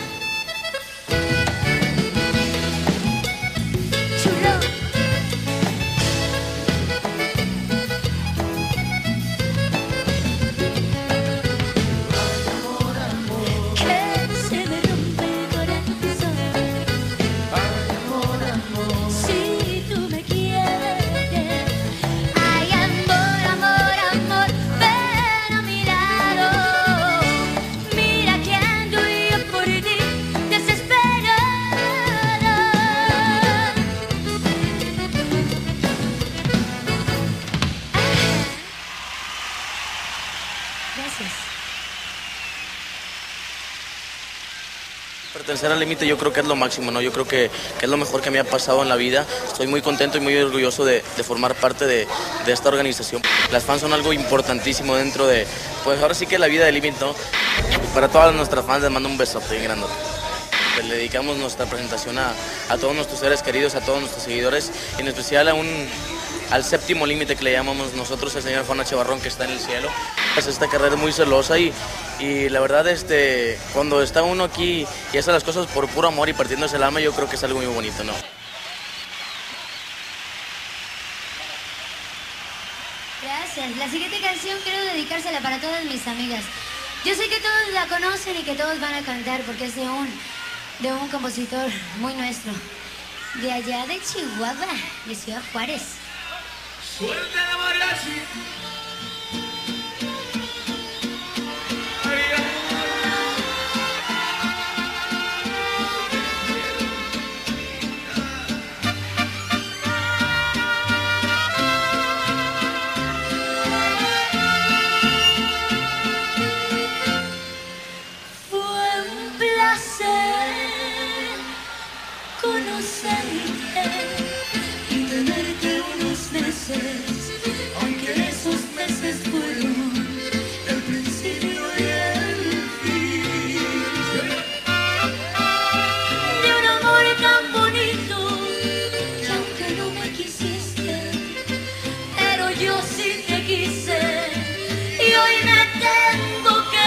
Chulo. Que se me rompe el corazón. Si tú me quieres. Ay, amor, amor, amor, ven a mi lado. Mira que ando yo por ti, desesperada. Gracias. Pertenecer al límite yo creo que es lo máximo, ¿no? Yo creo que, que es lo mejor que me ha pasado en la vida. Estoy muy contento y muy orgulloso de, de formar parte de, de esta organización. Las fans son algo importantísimo dentro de, pues ahora sí que la vida del límite, ¿no? Para todas nuestras fans les mando un besote bien grande. Le dedicamos nuestra presentación a, a todos nuestros seres queridos, a todos nuestros seguidores, y en especial a un, al séptimo límite que le llamamos nosotros, el señor Juan H. Barrón, que está en el cielo. Pues esta carrera es muy celosa y, y la verdad, este, cuando está uno aquí y hace las cosas por puro amor y partiéndose el alma, yo creo que es algo muy bonito, ¿no? Gracias. La siguiente canción quiero dedicársela para todas mis amigas. Yo sé que todos la conocen y que todos van a cantar porque es de un, de un compositor muy nuestro. De allá de Chihuahua, de Ciudad Juárez. Suelta la mariachi. Fue un placer conocerte y tenerte unos meses, aunque esos meses fueron el principio y el fin de un amor tan bonito que aunque no me quisiste, pero yo sí te quise y hoy me tengo que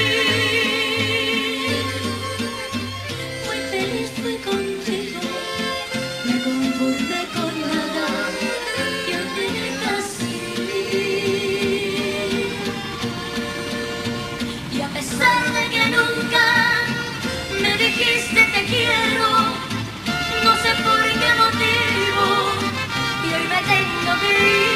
ir. Muy feliz fui contigo, me conformé con nada y aunque así. Y a pesar de que nunca me dijiste te quiero, no sé por qué motivo y hoy me tengo que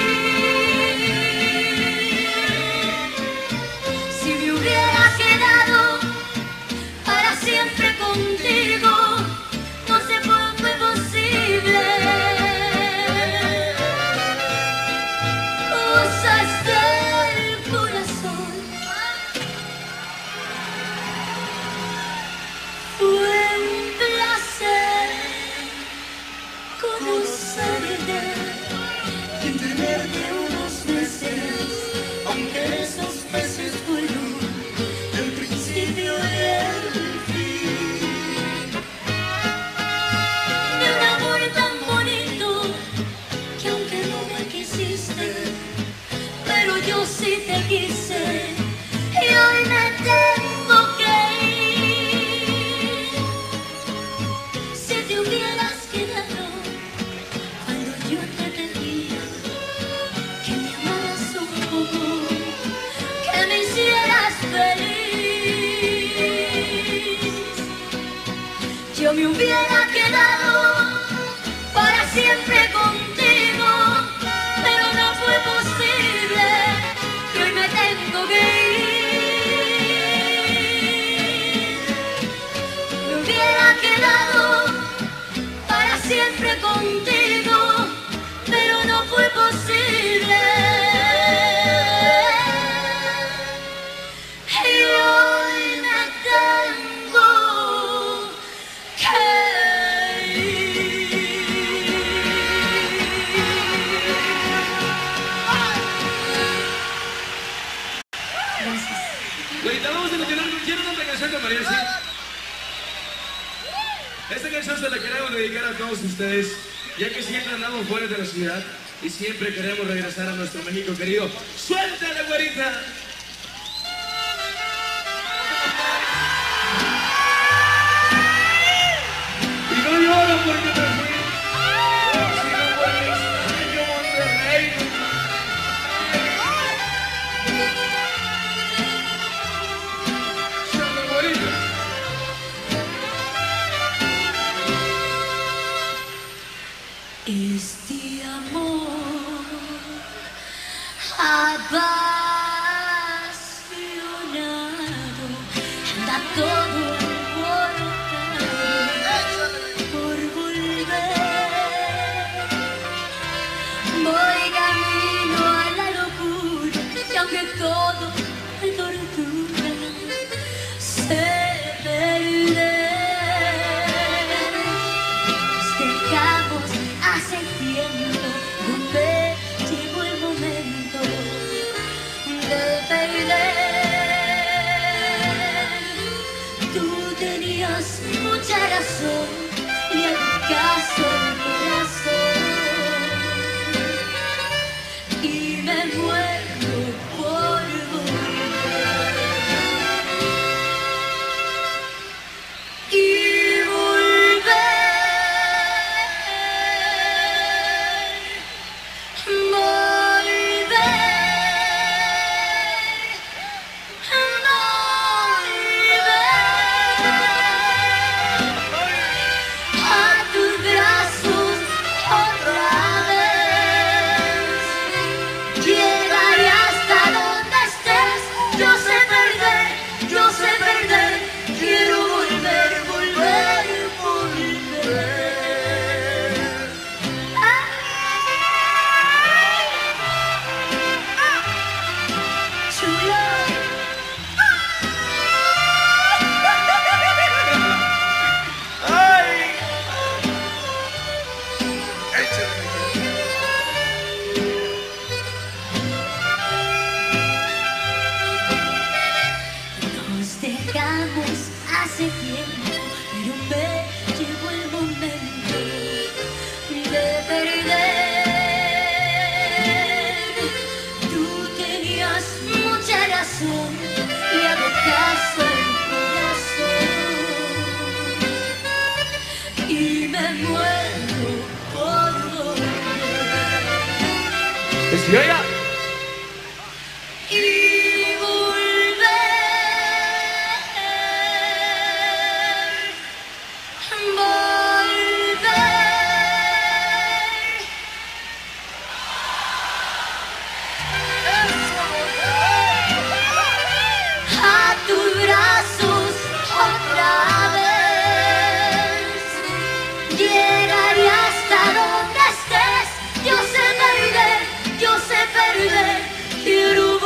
ir. Si me hubiera quedado para siempre contigo, no sé cómo fue posible. Cosas del corazón. Fue un placer conocerte y tenerte unos meses, aunque esos meses fueron el principio y el fin de un amor tan bonito que aunque no me quisiste, pero yo sí te quise y hoy me tengo que ir. Si te hubieras quedado cuando yo te pedía, mariachi. Esta canción se la queremos dedicar a todos ustedes, ya que siempre andamos fuera de la ciudad y siempre queremos regresar a nuestro México querido. ¡Suéltale, güerita! Y no lloro porque me fui, sino porque extraño Monterrey. ¡Suéltale, güerita! Este amor apasionado anda todo alborotado por volver. Voy camino a la locura y aunque todo me tortura, sé perder. Hace tiempo no me llegó el momento de perder. Tú tenías mucha razón y el caso del corazón, y me muero por volver. Y hace tiempo, pero me llegó el momento de perder. Tú tenías mucha razón y hago caso al corazón, y me muero por volver. ¡Desfía! Quiero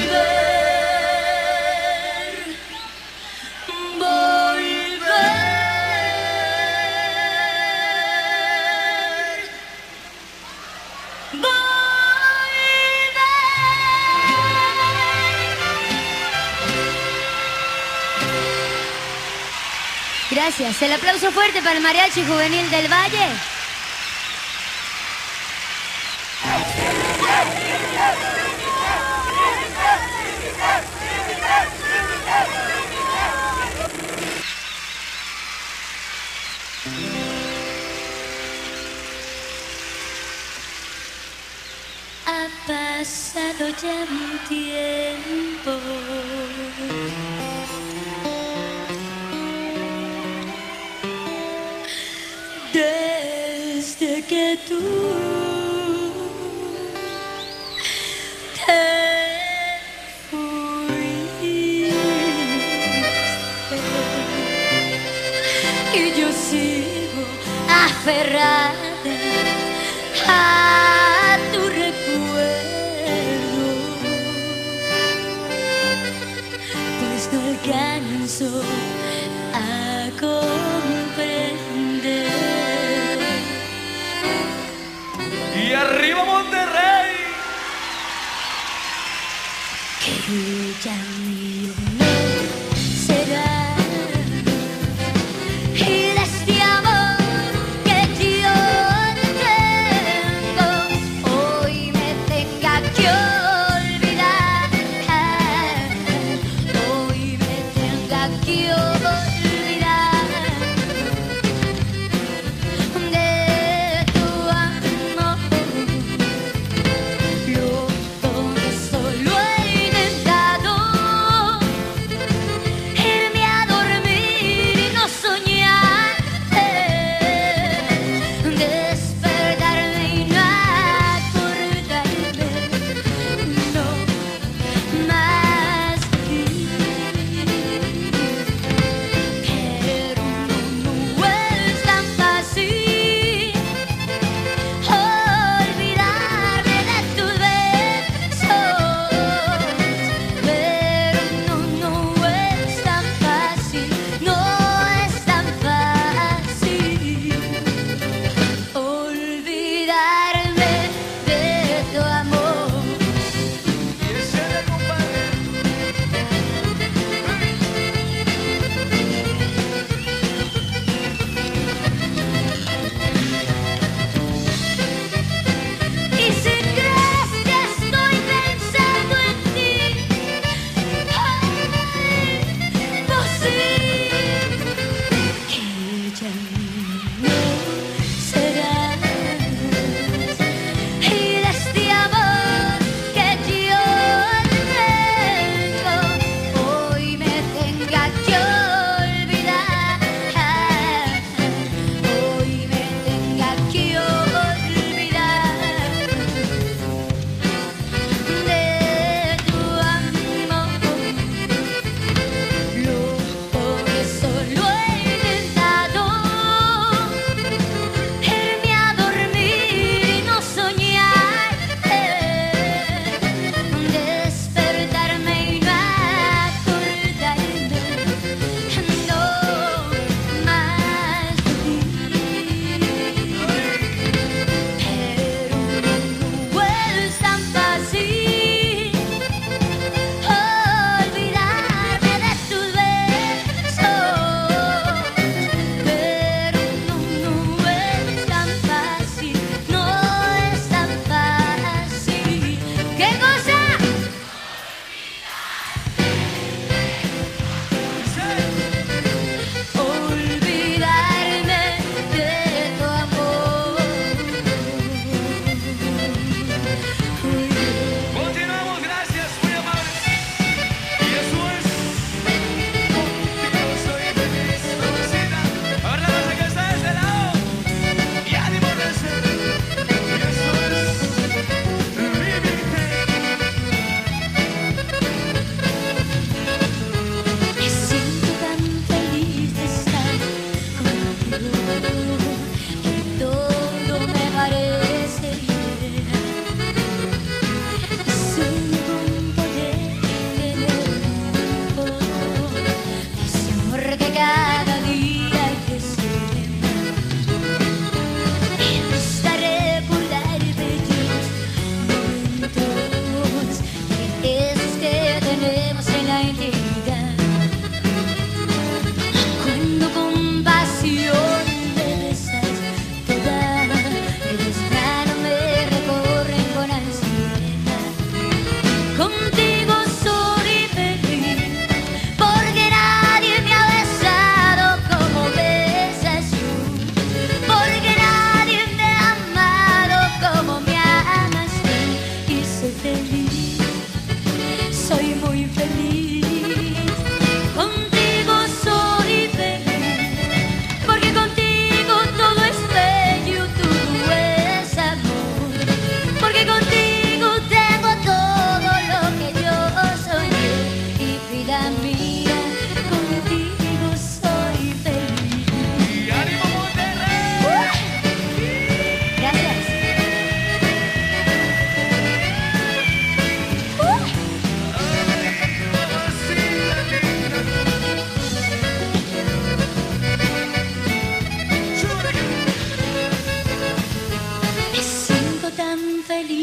volver, volver, volver. Gracias. El aplauso fuerte para el Mariachi Juvenil del Valle. Ha pasado ya un tiempo desde que tú te fuiste y yo sigo aferrada a tu recuerdo, pues no alcanzo a comprender. ¡Y arriba Monterrey! Que ya mío no será.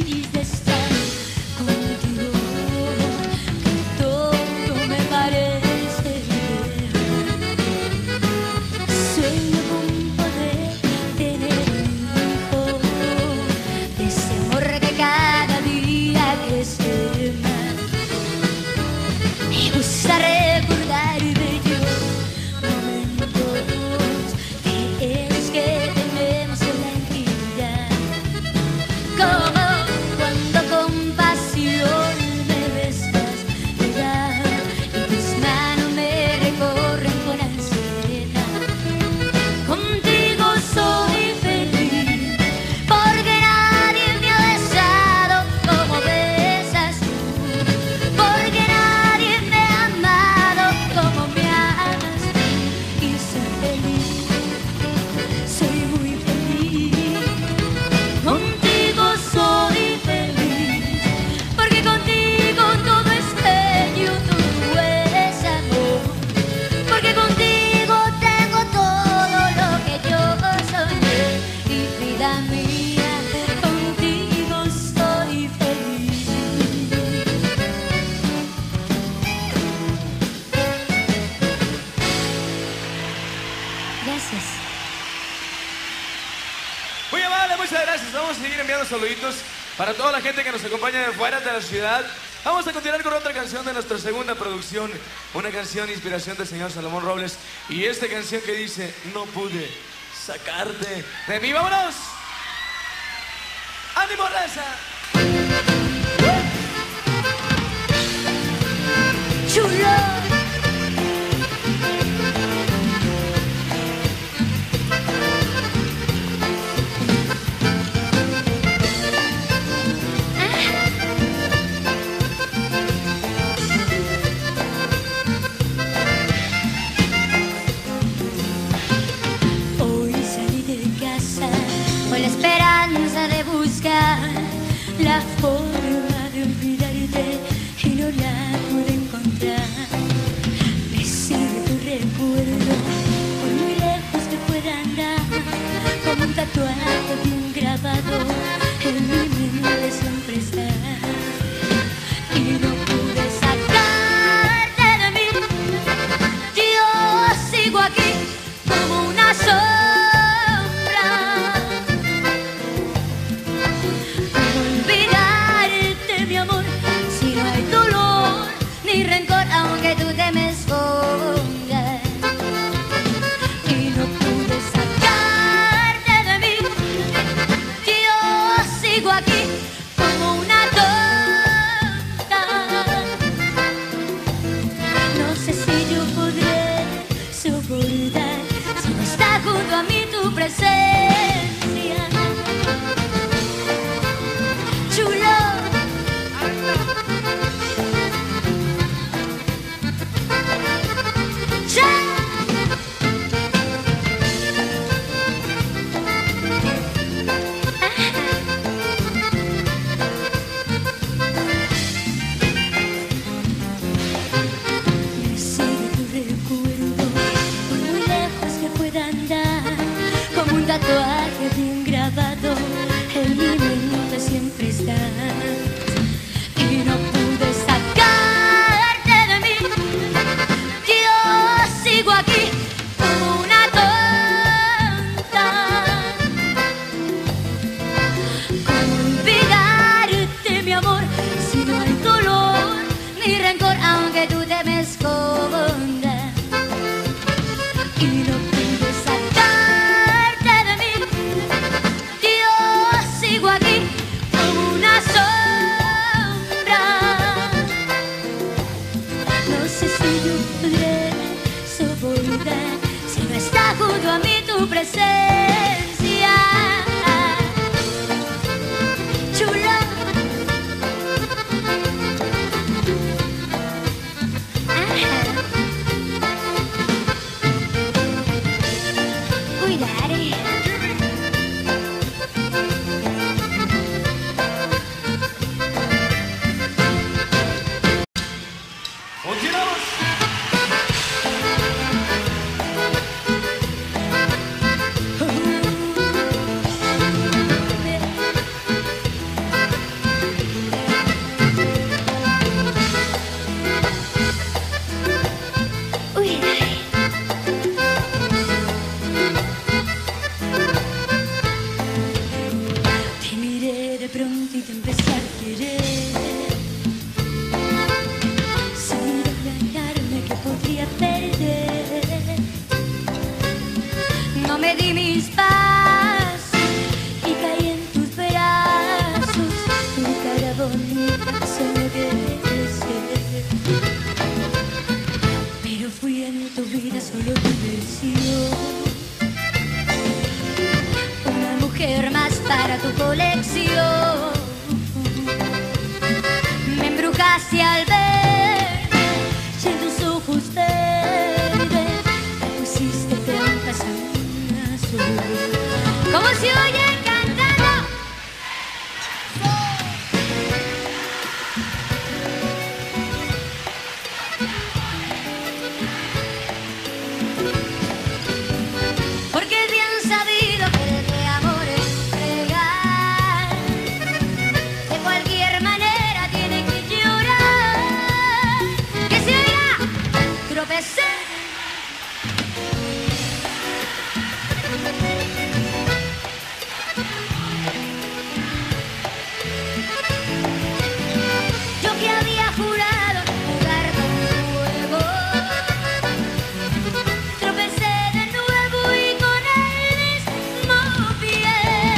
feliz de estar contigo, que todo me parece bien. Sueño con poder tener un hijo, de ese amor que cada día crece más. Me gusta recordar bellos momentos de esos que tenemos en la intimidad, como cuando con pasión me besas, ¿verdad? Y tus manos me recorren con ansiedad. Contigo soy feliz, porque nadie me ha besado como besas tú, porque nadie me ha amado como me amas tú. Y soy feliz, soy muy feliz. Contigo soy feliz, porque contigo todo es bello, todo es amor. Porque contigo tengo todo lo que yo soñé. Y vida mía, contigo soy feliz. Gracias. Muy amable, muchas gracias. Vamos a seguir enviando saluditos para toda la gente que nos acompaña de fuera de la ciudad. Vamos a continuar con otra canción de nuestra segunda producción, una canción de inspiración del señor Salomón Robles, y esta canción que dice No pude sacarte de mí. ¡Vámonos! ¡Ánimo, raza! Chulo. Hoy salí de casa con la esperanza de buscar la forma de olvidarte y no la pude encontrar. Me sigue tu recuerdo, por muy lejos que pueda andar, como un tatuaje bien grabado en mi mente siempre está. Y no pude sacarte de mí, yo sigo aquí como una sombra. ¿Cómo olvidarte, mi amor, si no hay dolor ni rencor, aunque tú te me escondas? Y no pude sacarte de mí, yo querer. Sin engañarme que podría perder. No me di mis pasos y caí en tus brazos. Tu cara bonita se me ser. Pero fui en tu vida solo diversión. Una mujer más para tu colección. Me embrujaste al ver y en tus ojos verdes me pusiste trampas a un azul. Como se oye cantando. Porque bien sabido que de amor entregar, de cualquier manera tiene que llorar, que se oiga tropezar. Yo que había jurado jugar con fuego, tropecé de nuevo y con el mismo pie.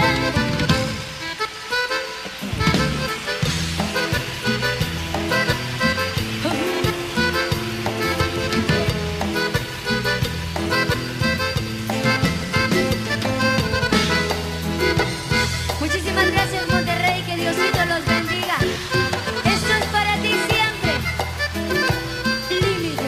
Muchísimas gracias, Monterrey, que Diosito los bendiga. Esto es para ti siempre. Límite.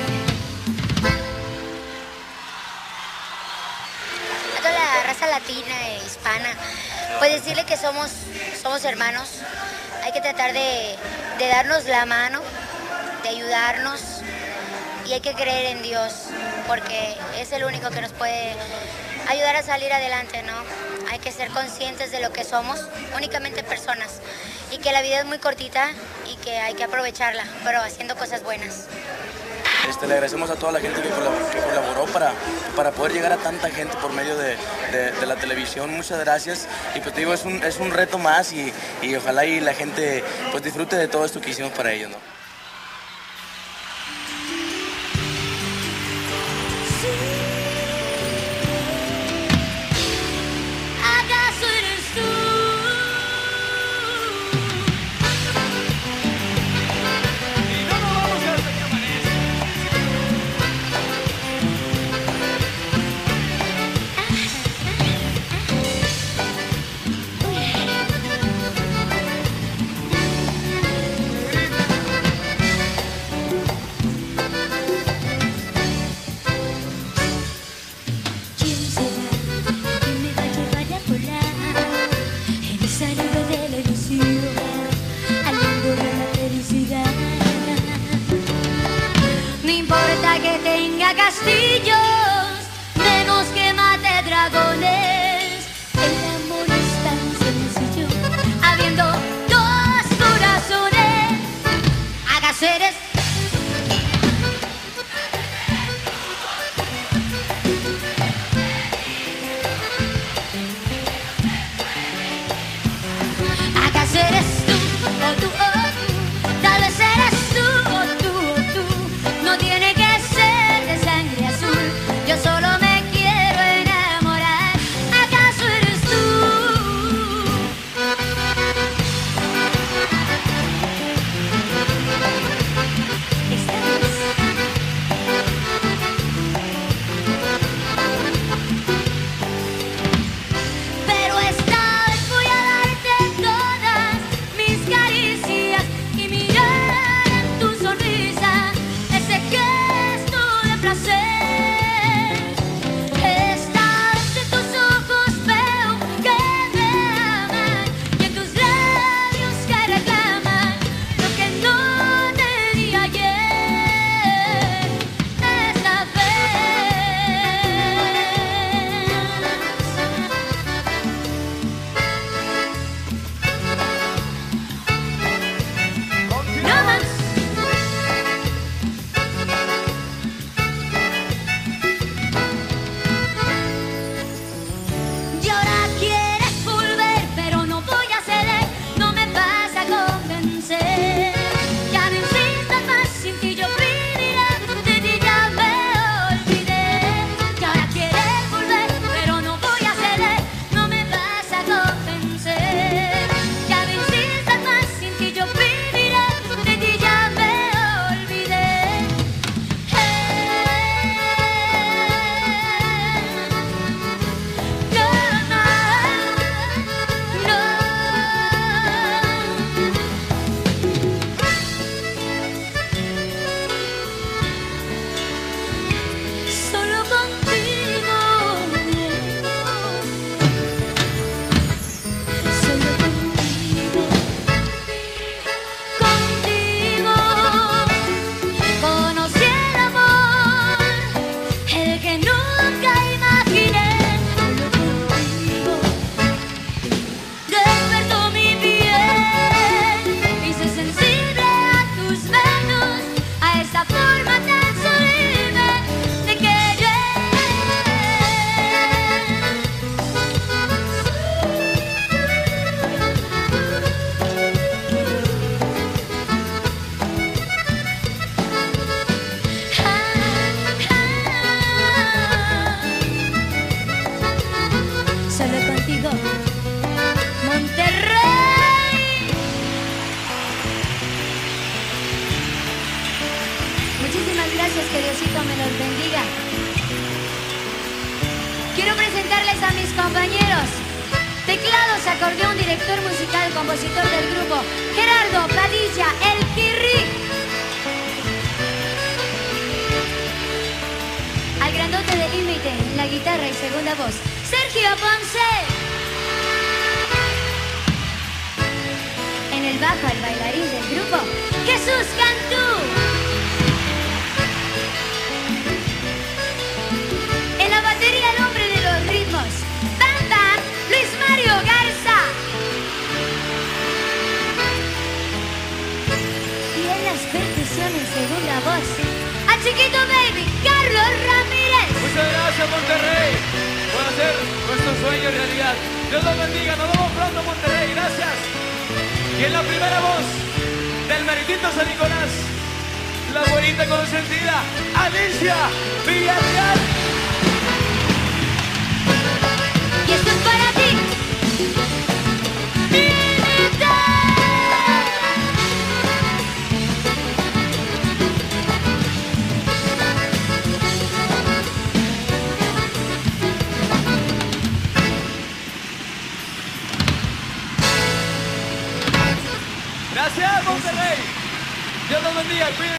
A toda la raza latina e hispana, pues decirle que somos, somos hermanos. Hay que tratar de, de darnos la mano, de ayudarnos, y hay que creer en Dios, porque es el único que nos puede ayudar a salir adelante, ¿no? Hay que ser conscientes de lo que somos, únicamente personas, y que la vida es muy cortita y que hay que aprovecharla, pero haciendo cosas buenas. Este, le agradecemos a toda la gente que colaboró, que colaboró para, para poder llegar a tanta gente por medio de, de, de la televisión. Muchas gracias. Y pues te digo, es un, es un reto más y, y ojalá y la gente pues disfrute de todo esto que hicimos para ellos, ¿no? ¿Acaso eres tú? Y no nos vamos hasta que amanece. ¿Quién será que me va a llevar a volar en esa nube de la ilusión, al mundo de la felicidad? No importa que tenga castillos, menos que mate dragones. El amor es tan sencillo, habiendo dos corazones. ¿Acaso eres? ¿Acaso eres tú o tú o tú? Tal vez eres tú o tú o tú. No tiene que ser de sangre azul. Yo solo me quiero enamorar. gracias, que Diosito me los bendiga. Quiero presentarles a mis compañeros. Teclados, acordeón, director musical, compositor del grupo, Gerardo Padilla, el Kirri. Al grandote de límite, en la guitarra y segunda voz, Sergio Ponce. En el bajo, el bailarín del grupo, Jesús Cantú. En la batería, el hombre de los ritmos, Bam Bam, Luis Mario Garza. Y en las percusiones, segunda voz, a Chiquito Baby, Carlos Ramírez. Muchas gracias, Monterrey, por hacer nuestro sueño realidad. Dios los bendiga, nos vemos pronto, Monterrey, gracias. Y en la primera voz del meritito San Nicolás, la bonita consentida, Alicia Villarreal. Y esto es para ti. ¡Límite! Gracias, Monterrey. Dios los bendiga. Cuídense.